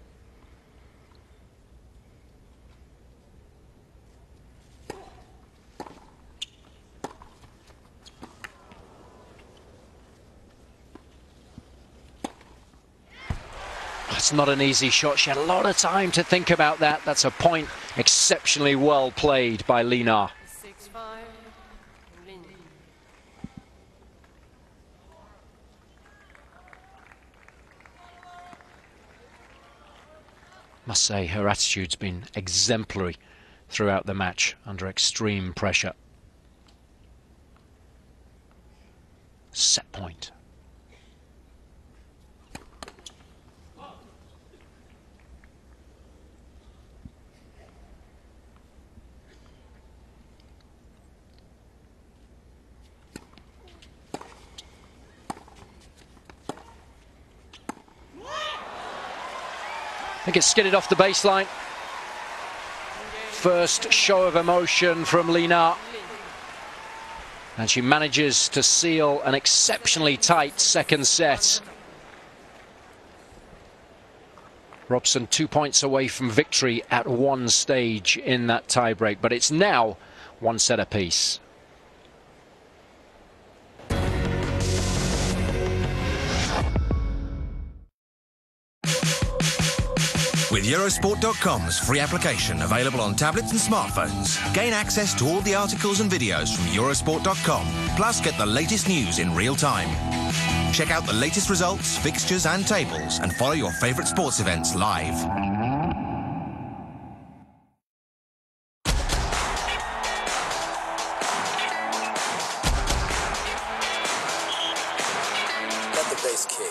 It's not an easy shot. She had a lot of time to think about that. That's a point exceptionally well played by Lina. 6-5. Lin. Must say her attitude's been exemplary throughout the match under extreme pressure. Set point. I think it's skidded off the baseline. First show of emotion from Lina. And she manages to seal an exceptionally tight second set. Robson 2 points away from victory at one stage in that tiebreak, but it's now one set apiece. With Eurosport.com's free application available on tablets and smartphones, gain access to all the articles and videos from Eurosport.com, plus get the latest news in real time. Check out the latest results, fixtures and tables, and follow your favourite sports events live. Let the bass kick.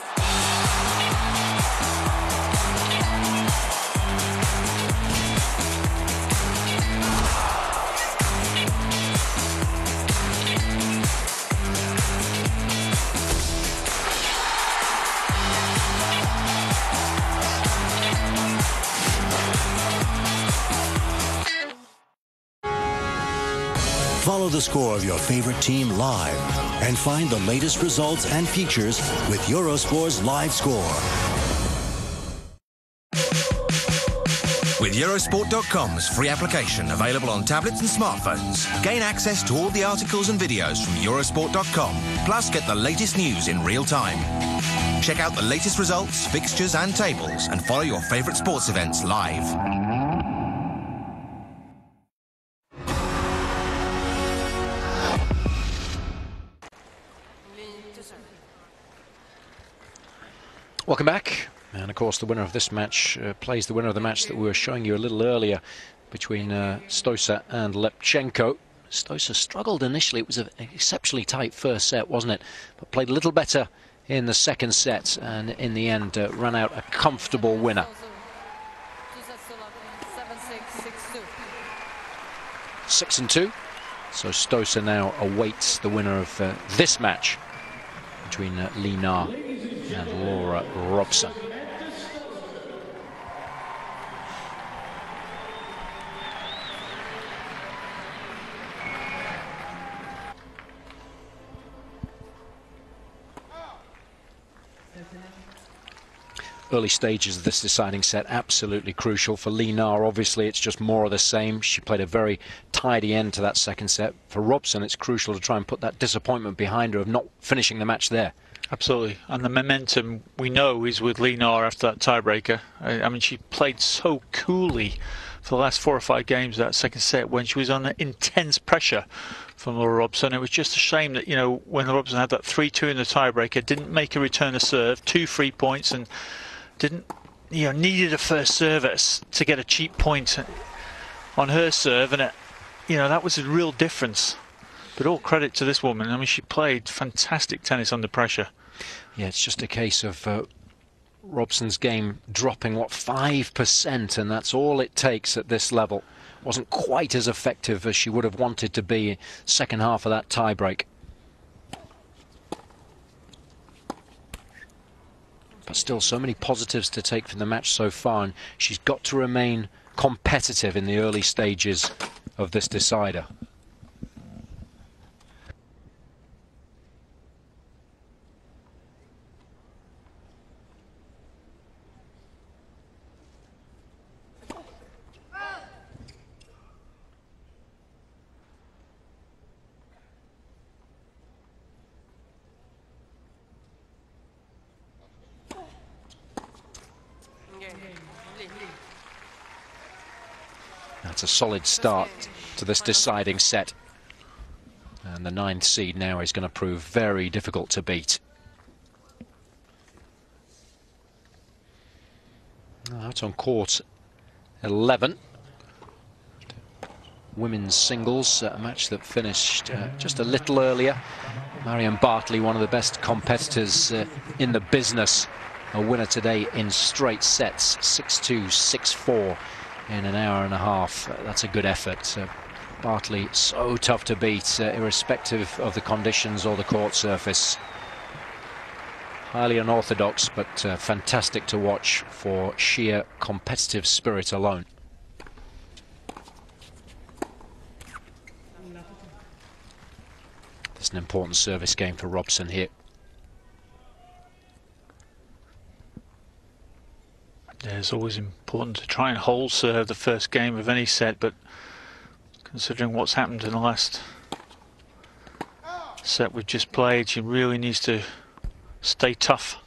Follow the score of your favorite team live and find the latest results and features with Eurosport's Live Score. With Eurosport.com's free application available on tablets and smartphones, gain access to all the articles and videos from Eurosport.com, plus get the latest news in real time. Check out the latest results, fixtures and tables, and follow your favourite sports events live. Welcome back. And of course the winner of this match plays the winner of the match that we were showing you a little earlier between Stosur and Lepchenko. Stosur struggled initially. It was an exceptionally tight first set, wasn't it? But played a little better in the second set and in the end ran out a comfortable winner. 6-2. So Stosur now awaits the winner of this match between Lina and Laura Robson. Early stages of this deciding set absolutely crucial for Lina. Obviously it's just more of the same. She played a very tidy end to that second set. For Robson it's crucial to try and put that disappointment behind her of not finishing the match there. Absolutely, and the momentum we know is with Lina after that tiebreaker. I mean, she played so coolly for the last 4 or 5 games of that second set when she was under intense pressure from Laura Robson. It was just a shame that, you know, when Robson had that 3-2 in the tiebreaker, didn't make a return of serve, 2 free points, and didn't, you know, needed a first service to get a cheap point on her serve, and it, you know, that was a real difference. But all credit to this woman. I mean, she played fantastic tennis under pressure. Yeah, it's just a case of Robson's game dropping, what, 5%, and that's all it takes at this level. Wasn't quite as effective as she would have wanted to be second half of that tiebreak. But still, so many positives to take from the match so far, and she's got to remain competitive in the early stages of this decider. That's a solid start to this deciding set. And the 9th seed now is going to prove very difficult to beat. Out on court 11. Women's singles, a match that finished just a little earlier. Marion Bartley, one of the best competitors in the business, a winner today in straight sets, 6-2, 6-4 in an hour and a half. That's a good effort. Bartley, so tough to beat, irrespective of the conditions or the court surface. Highly unorthodox, but fantastic to watch for sheer competitive spirit alone. It's an important service game for Robson here. Yeah, it's always important to try and hold serve the first game of any set, but considering what's happened in the last set we've just played, she really needs to stay tough.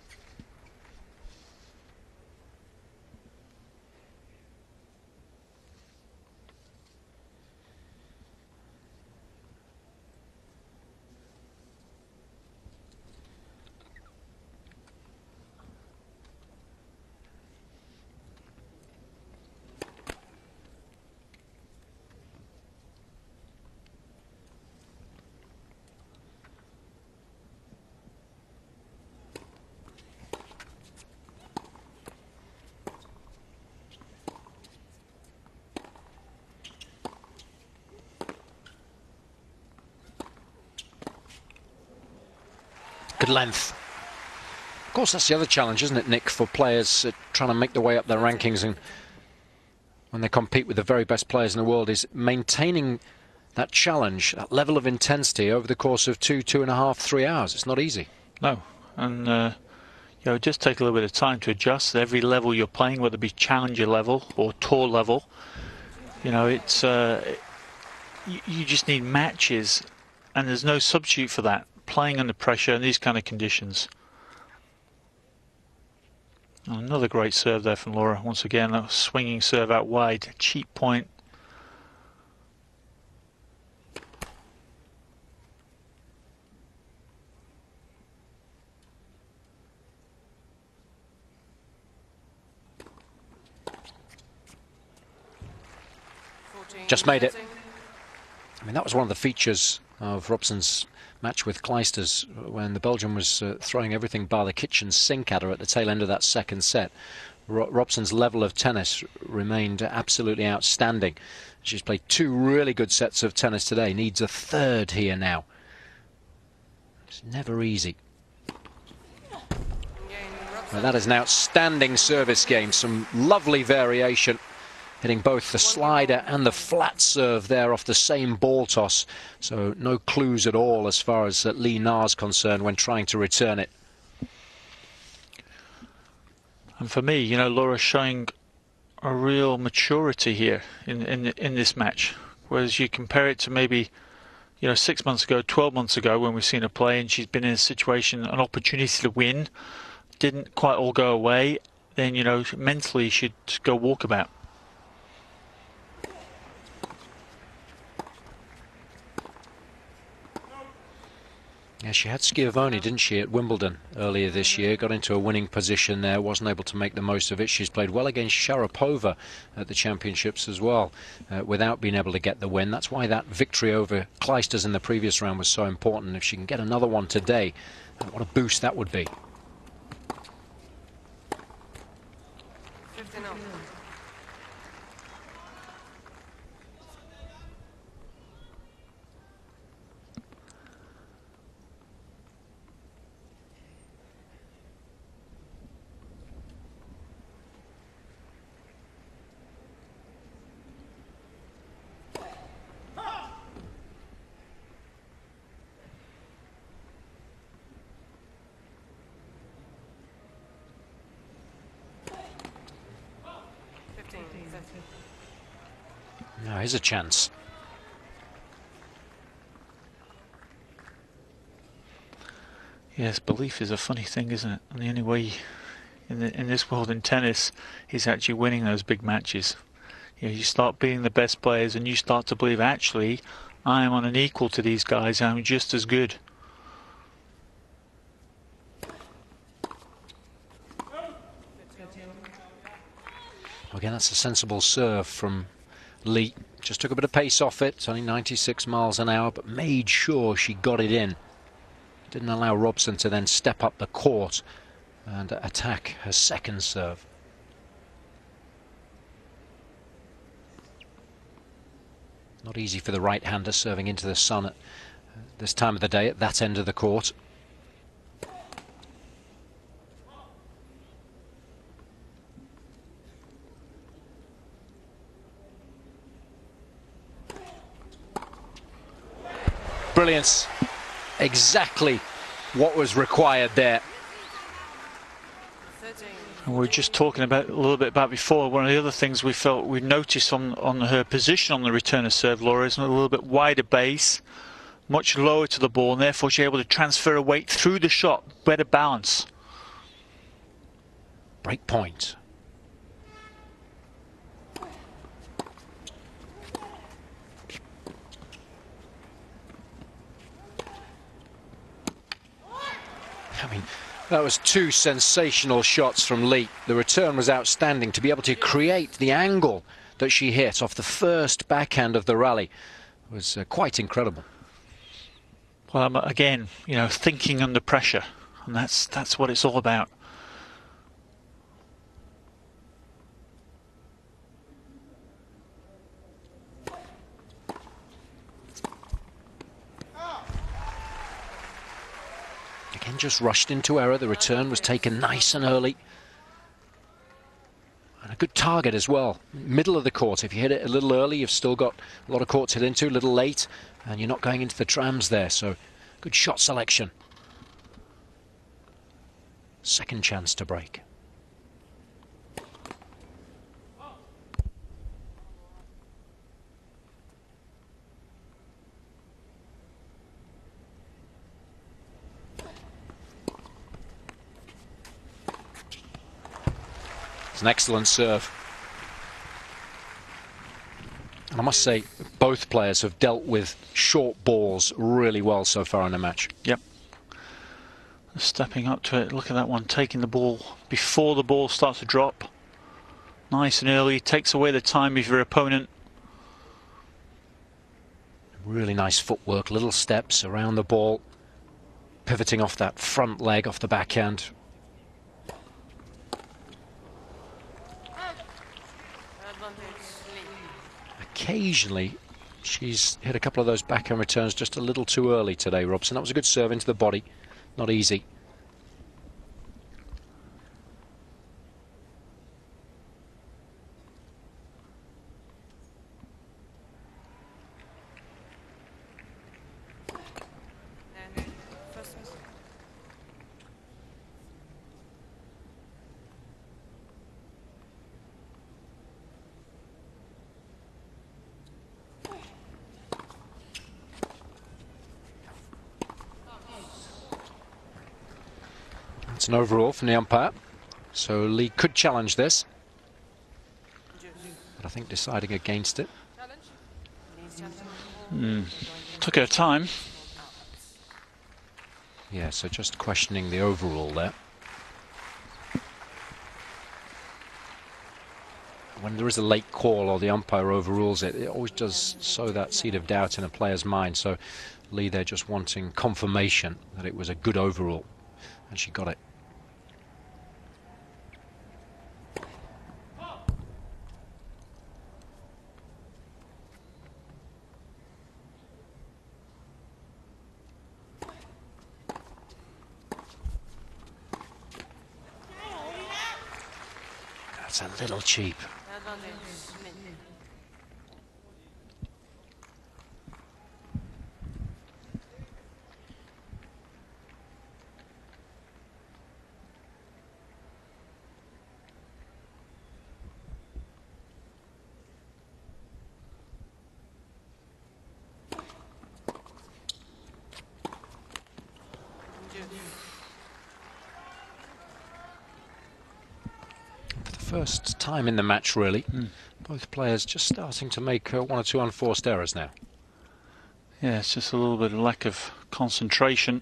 Good length. Of course, that's the other challenge, isn't it, Nick, for players trying to make their way up their rankings, and when they compete with the very best players in the world, is maintaining that challenge, that level of intensity over the course of 2.5, 3 hours. It's not easy. No, and you know, just take a little bit of time to adjust. At every level you're playing, whether it be challenger level or tour level, you know, it's you just need matches, and there's no substitute for that. Playing under pressure in these kind of conditions. Another great serve there from Laura. Once again, a swinging serve out wide, cheap point. Just made it. I mean, that was one of the features of Robson's match with Clijsters, when the Belgian was throwing everything bar the kitchen sink at her at the tail end of that second set. Robson's level of tennis remained absolutely outstanding. She's played 2 really good sets of tennis today, needs a 3rd here now. It's never easy. Well, that is an outstanding service game, some lovely variation, hitting both the slider and the flat serve there off the same ball toss. So no clues at all as far as Li Na's concerned when trying to return it. And for me, you know, Laura's showing a real maturity here in this match. Whereas you compare it to maybe, you know, 6 months ago, 12 months ago when we've seen her play and she's been in a situation, an opportunity to win, didn't quite all go away, then, you know, mentally you should go walkabout. Yeah, she had Schiavone, didn't she, at Wimbledon earlier this year. Got into a winning position there, wasn't able to make the most of it. She's played well against Sharapova at the championships as well, without being able to get the win. That's why that victory over Clijsters in the previous round was so important. If she can get another one today, what a boost that would be. 15 off. Now here's a chance. Yes, belief is a funny thing, isn't it? And the only way in this world in tennis is actually winning those big matches. You know, you start being the best players and you start to believe, actually, I am on an equal to these guys, I'm just as good. Again, that's a sensible serve from Lee. Just took a bit of pace off it. It's only 96 miles an hour, but made sure she got it in. Didn't allow Robson to then step up the court and attack her second serve. Not easy for the right-hander serving into the sun at this time of the day at that end of the court. Brilliance. Exactly what was required there. And we were just talking about a little bit about before. One of the other things we noticed on her position on the return of serve, Laura, is a little bit wider base, much lower to the ball, and therefore she's able to transfer her weight through the shot, better balance. Break point. I mean, that was two sensational shots from Lee. The return was outstanding. To be able to create the angle that she hit off the first backhand of the rally was quite incredible. Well, again, you know, thinking under pressure, and that's what it's all about. Again, just rushed into error. The return was taken nice and early. And a good target as well. Middle of the court. If you hit it a little early, you've still got a lot of court to hit into, a little late, and you're not going into the trams there. So, good shot selection. Second chance to break. It's an excellent serve. And I must say, both players have dealt with short balls really well so far in the match. Yep. Stepping up to it, look at that one, taking the ball before the ball starts to drop. Nice and early, takes away the time of your opponent. Really nice footwork, little steps around the ball, pivoting off that front leg off the backhand. Occasionally, she's hit a couple of those backhand returns just a little too early today, Robson. That was a good serve into the body. Not easy. It's an overall from the umpire, so Lee could challenge this, but I think deciding against it. Took her time. Yeah, so just questioning the overall there. When there is a late call or the umpire overrules it, it always does sow that seed of doubt in a player's mind. So Lee there just wanting confirmation that it was a good overall, and she got it. That's a little cheap. For the first time in the match, really, both players just starting to make one or two unforced errors now. Yeah, it's just a little bit of lack of concentration.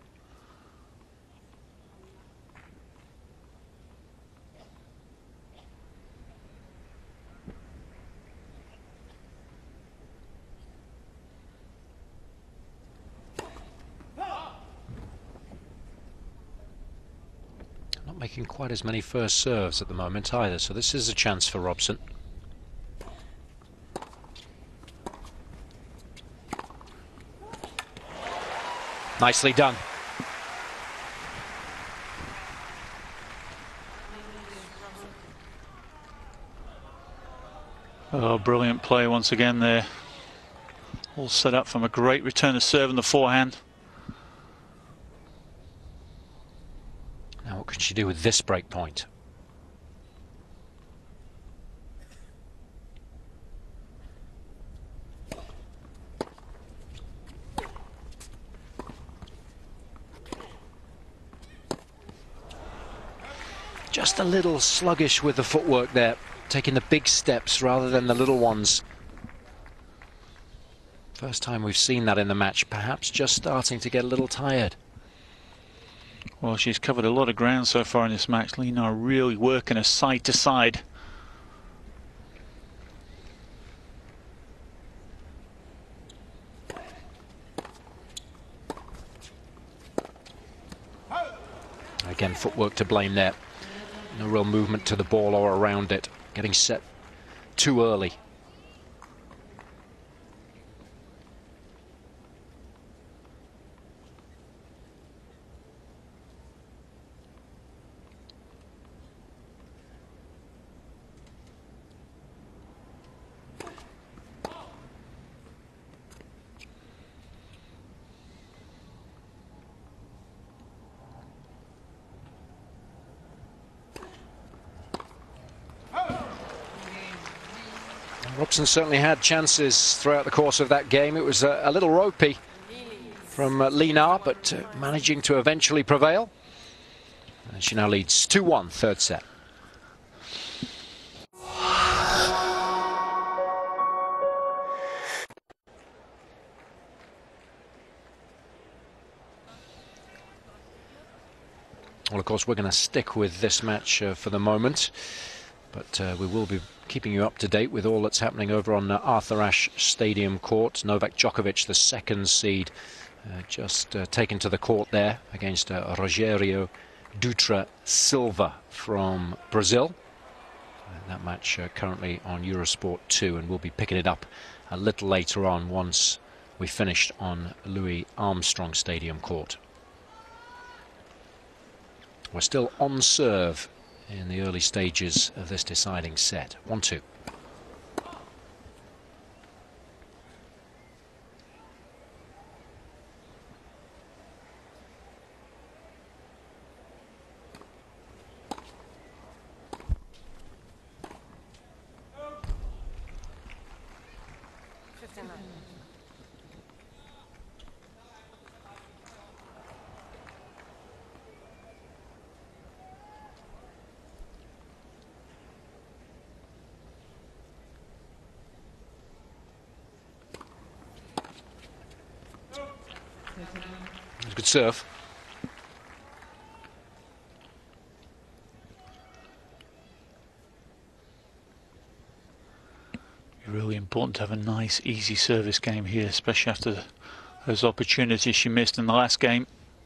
Not making quite as many first serves at the moment either, so this is a chance for Robson. Nicely done. Oh, brilliant play once again there. All set up from a great return of serve in the forehand. Now what can she do with this break point? Just a little sluggish with the footwork there, taking the big steps rather than the little ones. First time we've seen that in the match, perhaps just starting to get a little tired. Well, she's covered a lot of ground so far in this match. Lina really working her side to side. Again, footwork to blame there. No real movement to the ball or around it. Getting set too early. Robson certainly had chances throughout the course of that game. It was a little ropey from Lina, but managing to eventually prevail. And she now leads 2-1, third set. Well, of course, we're going to stick with this match for the moment, but we will be keeping you up to date with all that's happening over on Arthur Ashe Stadium court. Novak Djokovic, the second seed, just taken to the court there against Rogério Dutra Silva from Brazil. That match currently on Eurosport 2, and we'll be picking it up a little later on once we finished on Louis Armstrong Stadium court. We're still on serve in the early stages of this deciding set. 1-2. Good serve. Really important to have a nice, easy service game here, especially after those opportunities she missed in the last game.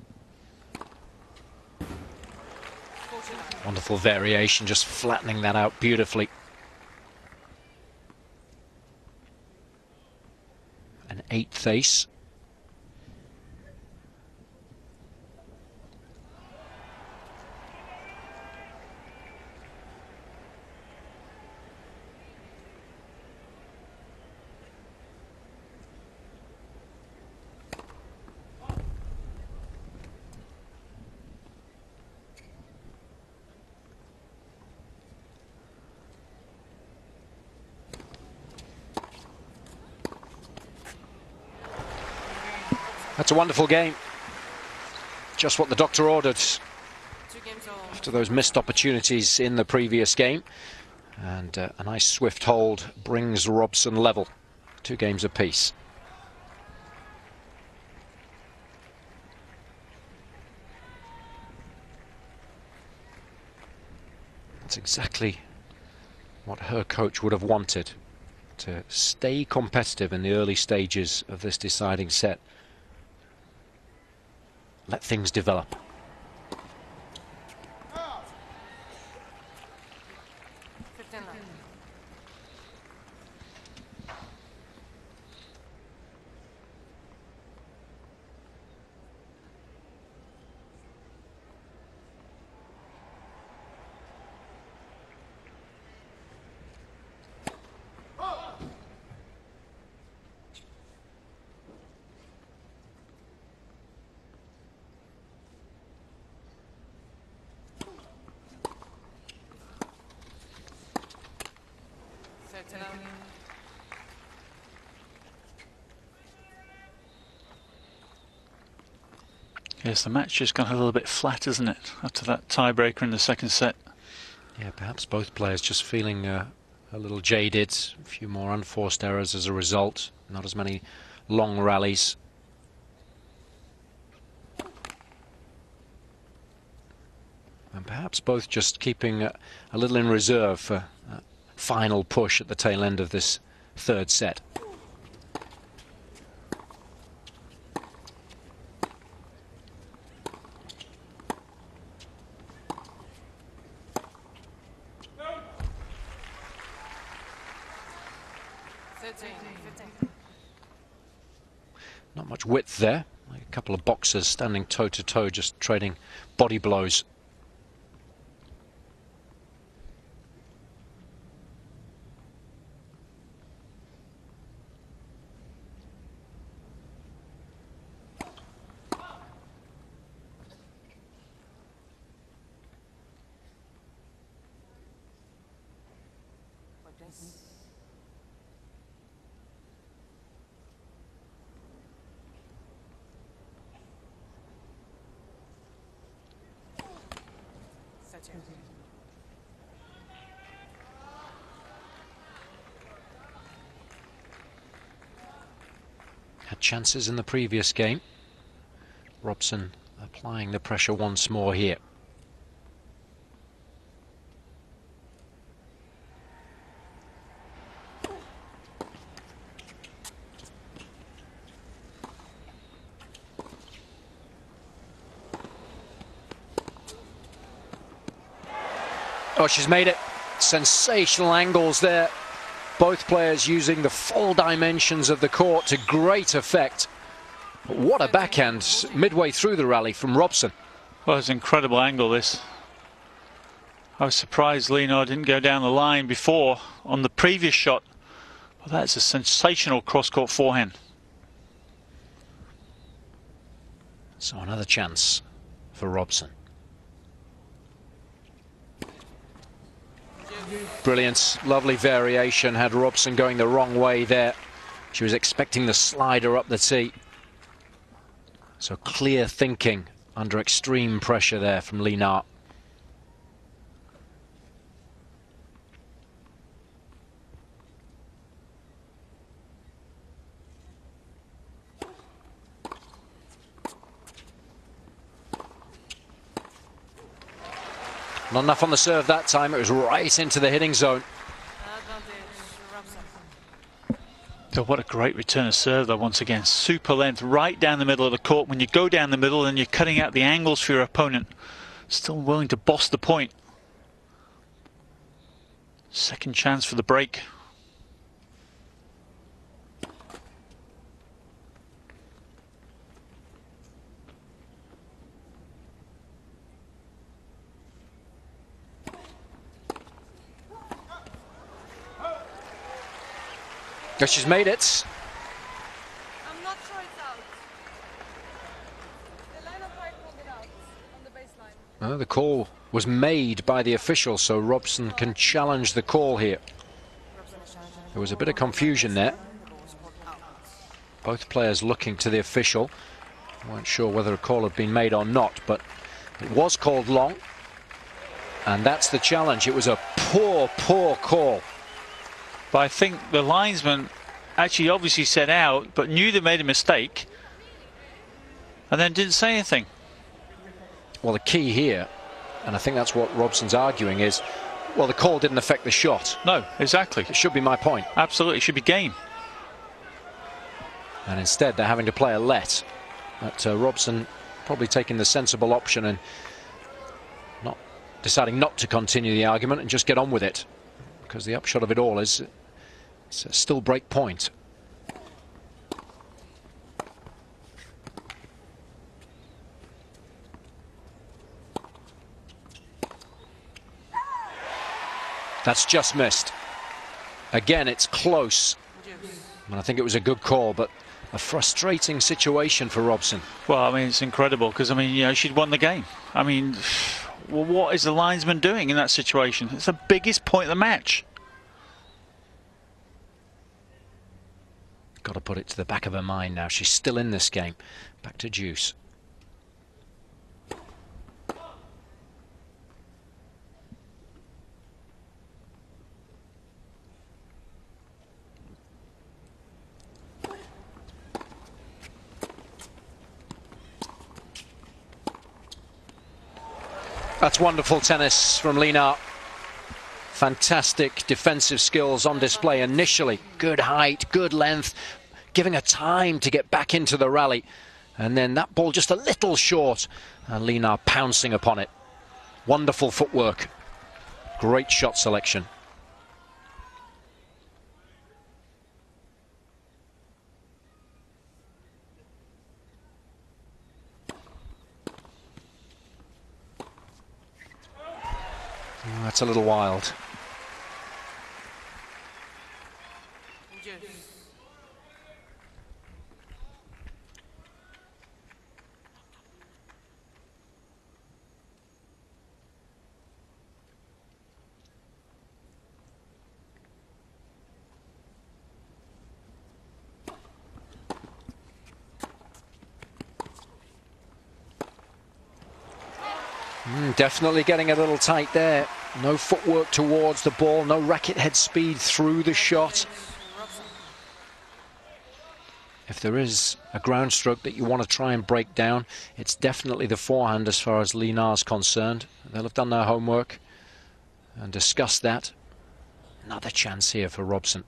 Wonderful variation, just flattening that out beautifully. An eighth ace. That's a wonderful game. Just what the doctor ordered after those missed opportunities in the previous game. And a nice swift hold brings Robson level. 2 games apiece. That's exactly what her coach would have wanted, to stay competitive in the early stages of this deciding set. Let things develop. Yes, the match just gone a little bit flat, isn't it, after that tiebreaker in the second set? Yeah, perhaps both players just feeling a little jaded, a few more unforced errors as a result, not as many long rallies. And perhaps both just keeping a little in reserve for a final push at the tail end of this third set. Not much width there. Like a couple of boxers standing toe to toe, just trading body blows. Had chances in the previous game. Robson applying the pressure once more here. Oh, she's made it. Sensational angles there. Both players using the full dimensions of the court to great effect. But what a backhand midway through the rally from Robson. Well, it's an incredible angle, this. I was surprised Lena didn't go down the line before on the previous shot. Well, that's a sensational cross-court forehand. So another chance for Robson. Brilliant, lovely variation. Had Robson going the wrong way there. She was expecting the slider up the tee. So clear thinking under extreme pressure there from Lena. Not enough on the serve that time. It was right into the hitting zone. So what a great return of serve though, once again. Super length right down the middle of the court. When you go down the middle and you're cutting out the angles for your opponent, still willing to boss the point. Second chance for the break. She's made it. I'm not sure it's out. The line of fire pulled it out on the baseline. Well, the call was made by the official, so Robson can challenge the call here. There was a bit of confusion there. Both players looking to the official. weren't sure whether a call had been made or not, but it was called long. And that's the challenge. It was a poor call. But I think the linesman actually obviously said out, but knew they made a mistake, and then didn't say anything. Well, the key here, and I think that's what Robson's arguing, is, well, the call didn't affect the shot. No, exactly. It should be my point. Absolutely, it should be game. And instead, they're having to play a let. But Robson probably taking the sensible option and deciding not to continue the argument and just get on with it. Because the upshot of it all is it's a still break point. That's just missed. Again, it's close. And I think it was a good call, but a frustrating situation for Robson. Well, I mean, it's incredible because, I mean, you know, she'd won the game. I mean, well, what is the linesman doing in that situation? It's the biggest point of the match. Got to put it to the back of her mind now. She's still in this game. Back to deuce. That's wonderful tennis from Lina. Fantastic defensive skills on display initially. Good height, good length, giving her time to get back into the rally. And then that ball just a little short, and Lina pouncing upon it. Wonderful footwork. Great shot selection. Oh, that's a little wild. Definitely getting a little tight there. No footwork towards the ball, no racket head speed through the shot. If there is a ground stroke that you want to try and break down, it's definitely the forehand as far as Lina's concerned. They'll have done their homework and discussed that. Another chance here for Robson.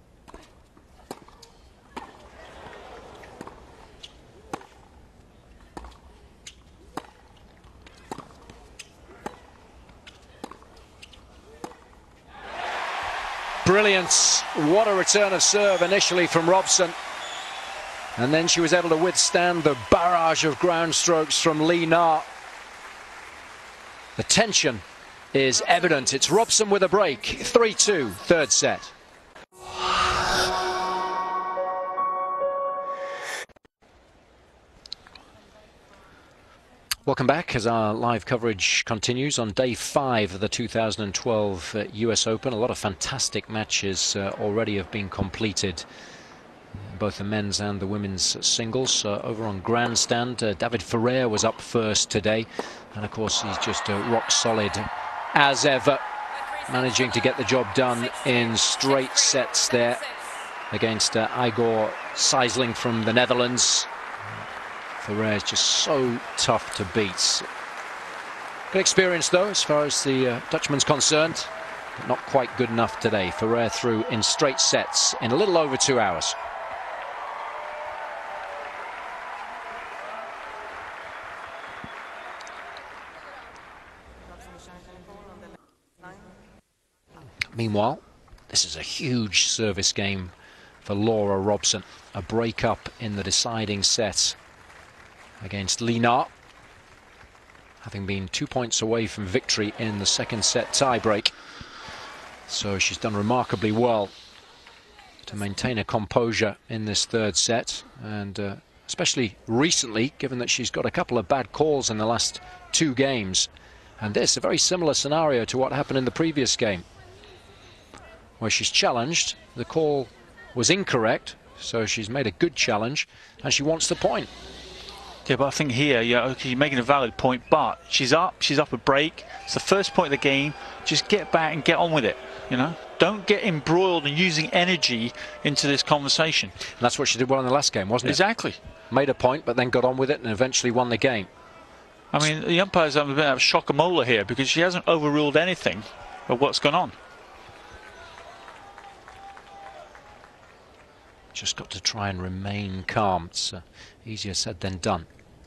Brilliant. What a return of serve initially from Robson. And then she was able to withstand the barrage of ground strokes from Lina. The tension is evident. It's Robson with a break. 3-2, third set. Welcome back as our live coverage continues on day 5 of the 2012 US Open. A lot of fantastic matches already have been completed, both the men's and the women's singles. Over on grandstand, David Ferrer was up first today, and of course he's just rock solid as ever, managing to get the job done in straight sets there against Igor Sijsling from the Netherlands. Ferrer is just so tough to beat. Good experience though as far as the Dutchman's concerned, but not quite good enough today. Ferrer through in straight sets in a little over 2 hours. Meanwhile, this is a huge service game for Laura Robson. A break-up in the deciding set against Lina, having been 2 points away from victory in the second set tie-break. So she's done remarkably well to maintain a composure in this third set, and especially recently, given that she's got a couple of bad calls in the last 2 games. And this, a very similar scenario to what happened in the previous game, where she's challenged, the call was incorrect, so she's made a good challenge, and she wants the point. Yeah, but I think here, yeah, okay, you're making a valid point, but she's up a break. It's the first point of the game. Just get back and get on with it, you know? Don't get embroiled in using energy into this conversation. And that's what she did well in the last game, wasn't it? Exactly. Made a point, but then got on with it and eventually won the game. I mean, the umpire's having a bit of shock-a-mola here because she hasn't overruled anything of what's gone on. Just got to try and remain calm. It's easier said than done.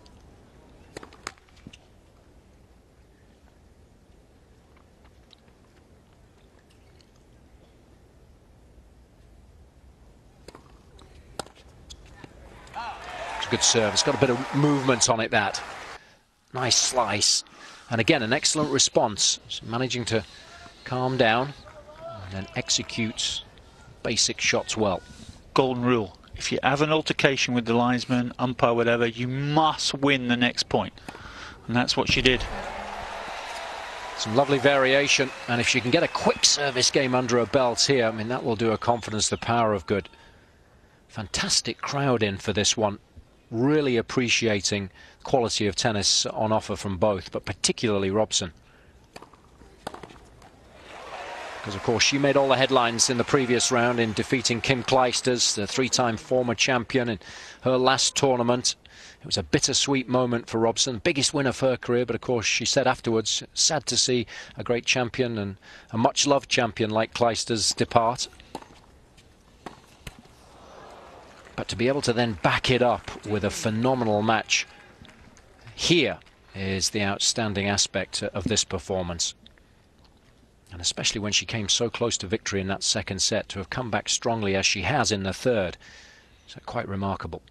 It's a good serve. It's got a bit of movement on it, that. Nice slice. And again, an excellent response. It's managing to calm down and then execute basic shots well. Golden rule. If you have an altercation with the linesman, umpire, whatever, you must win the next point. And that's what she did. Some lovely variation, and if she can get a quick service game under her belt here, I mean, that will do her confidence the power of good. Fantastic crowd in for this one. Really appreciating quality of tennis on offer from both, but particularly Robson. Because, of course, she made all the headlines in the previous round in defeating Kim Clijsters, the three-time former champion, in her last tournament. It was a bittersweet moment for Robson, biggest win of her career, but, of course, she said afterwards, sad to see a great champion and a much-loved champion like Clijsters depart. But to be able to then back it up with a phenomenal match, here is the outstanding aspect of this performance. And especially when she came so close to victory in that second set, to have come back strongly as she has in the third. So quite remarkable.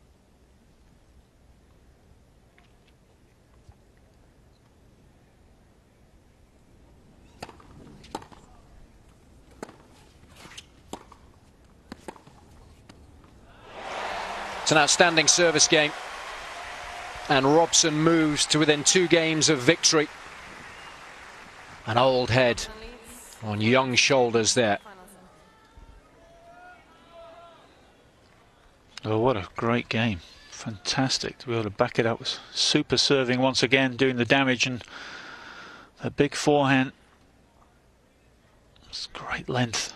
It's an outstanding service game. And Robson moves to within 2 games of victory. An old head on young shoulders there. Oh, what a great game. Fantastic to be able to back it up with super serving once again, doing the damage, and a big forehand. It's great length.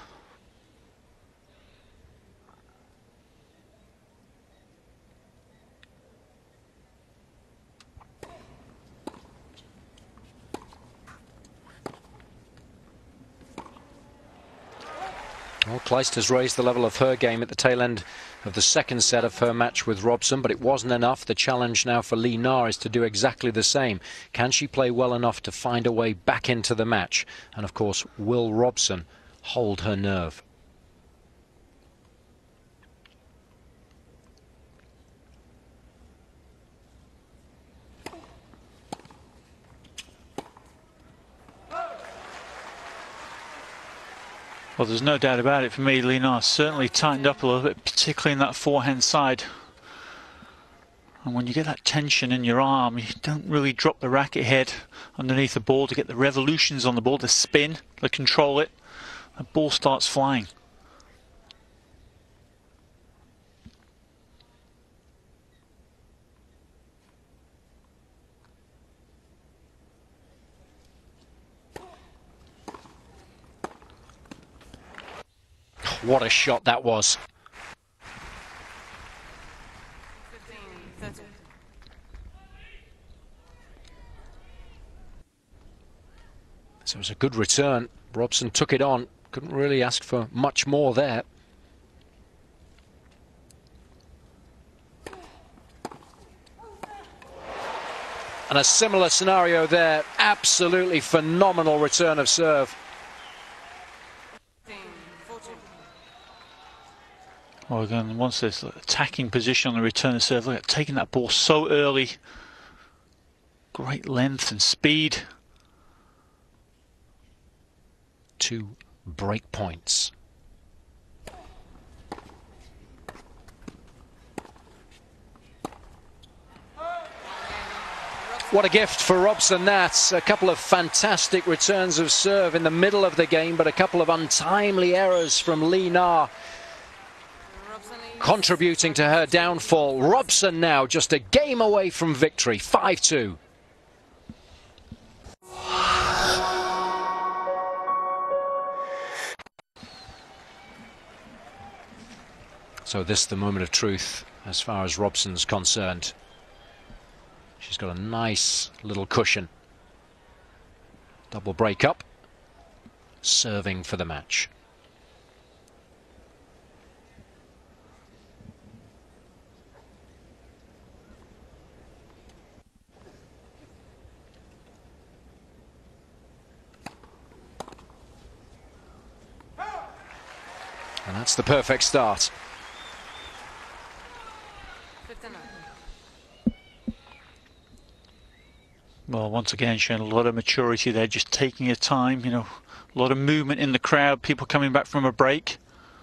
Well, Clijsters raised the level of her game at the tail end of the second set of her match with Robson, but it wasn't enough. The challenge now for Li Na is to do exactly the same. Can she play well enough to find a way back into the match? And of course, will Robson hold her nerve? Well, there's no doubt about it for me. Li Na certainly tightened up a little bit, particularly in that forehand side. And when you get that tension in your arm, you don't really drop the racket head underneath the ball to get the revolutions on the ball, the spin, to control it. The ball starts flying. What a shot that was. 15-30. So it was a good return. Robson took it on. Couldn't really ask for much more there. And a similar scenario there. Absolutely phenomenal return of serve. Well, again, once there's attacking position on the return of serve, look at taking that ball so early. Great length and speed. 2 break points. What a gift for Robson, that. A couple of fantastic returns of serve in the middle of the game, but a couple of untimely errors from Li Na. Robson leads. contributing to her downfall. Robson now just a game away from victory, 5-2. So this is the moment of truth as far as Robson's concerned. She's got a nice little cushion. Double break up, serving for the match. And that's the perfect start. Well, once again, showing a lot of maturity there, just taking your time, you know, a lot of movement in the crowd, people coming back from a break.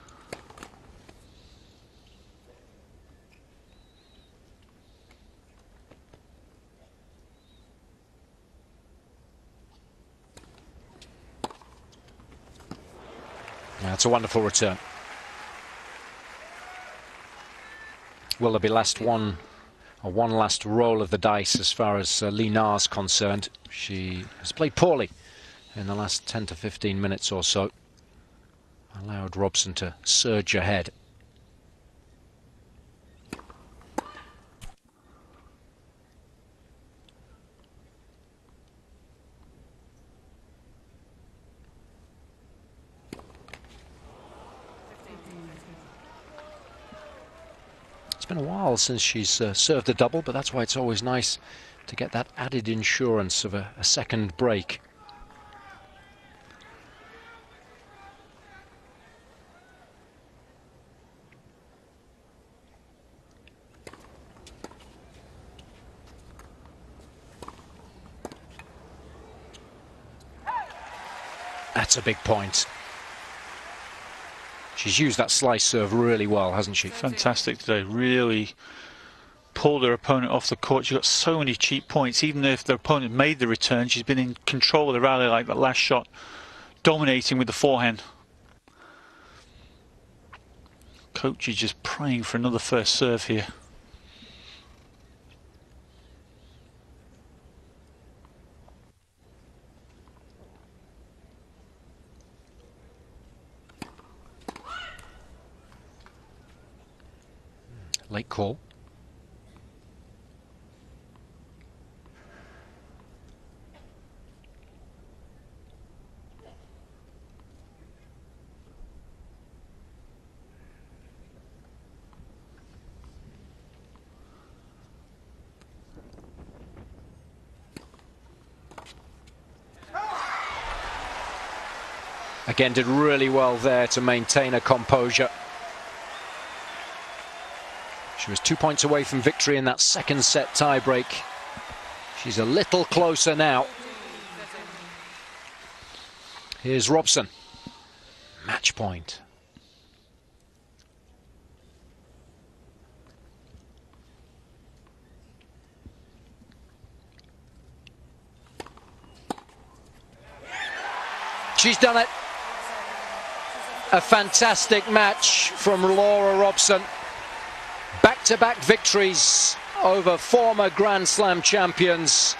That's a wonderful return. Will there be one last roll of the dice as far as Li Na's concerned? She has played poorly in the last 10 to 15 minutes or so. Allowed Robson to surge ahead. It's been a while since she's served a double, but that's why it's always nice to get that added insurance of a second break. That's a big point. She's used that slice serve really well, hasn't she? Fantastic today. Really pulled her opponent off the court. She got so many cheap points. Even if the opponent made the return, she's been in control of the rally like that last shot, dominating with the forehand. Coach is just praying for another first serve here. Late call. Again, did really well there to maintain her composure. She was 2 points away from victory in that second set tiebreak. She's a little closer now. Here's Robson. Match point. She's done it. A fantastic match from Laura Robson. Back-to-back victories over former Grand Slam champions.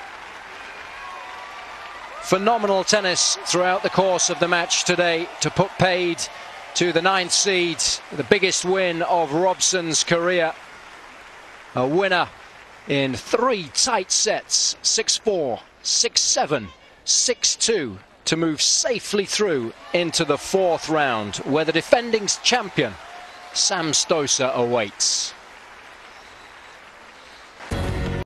Phenomenal tennis throughout the course of the match today to put paid to the 9th seed, the biggest win of Robson's career. A winner in 3 tight sets, 6-4, 6-7, 6-2, to move safely through into the 4th round, where the defending champion Sam Stosur awaits.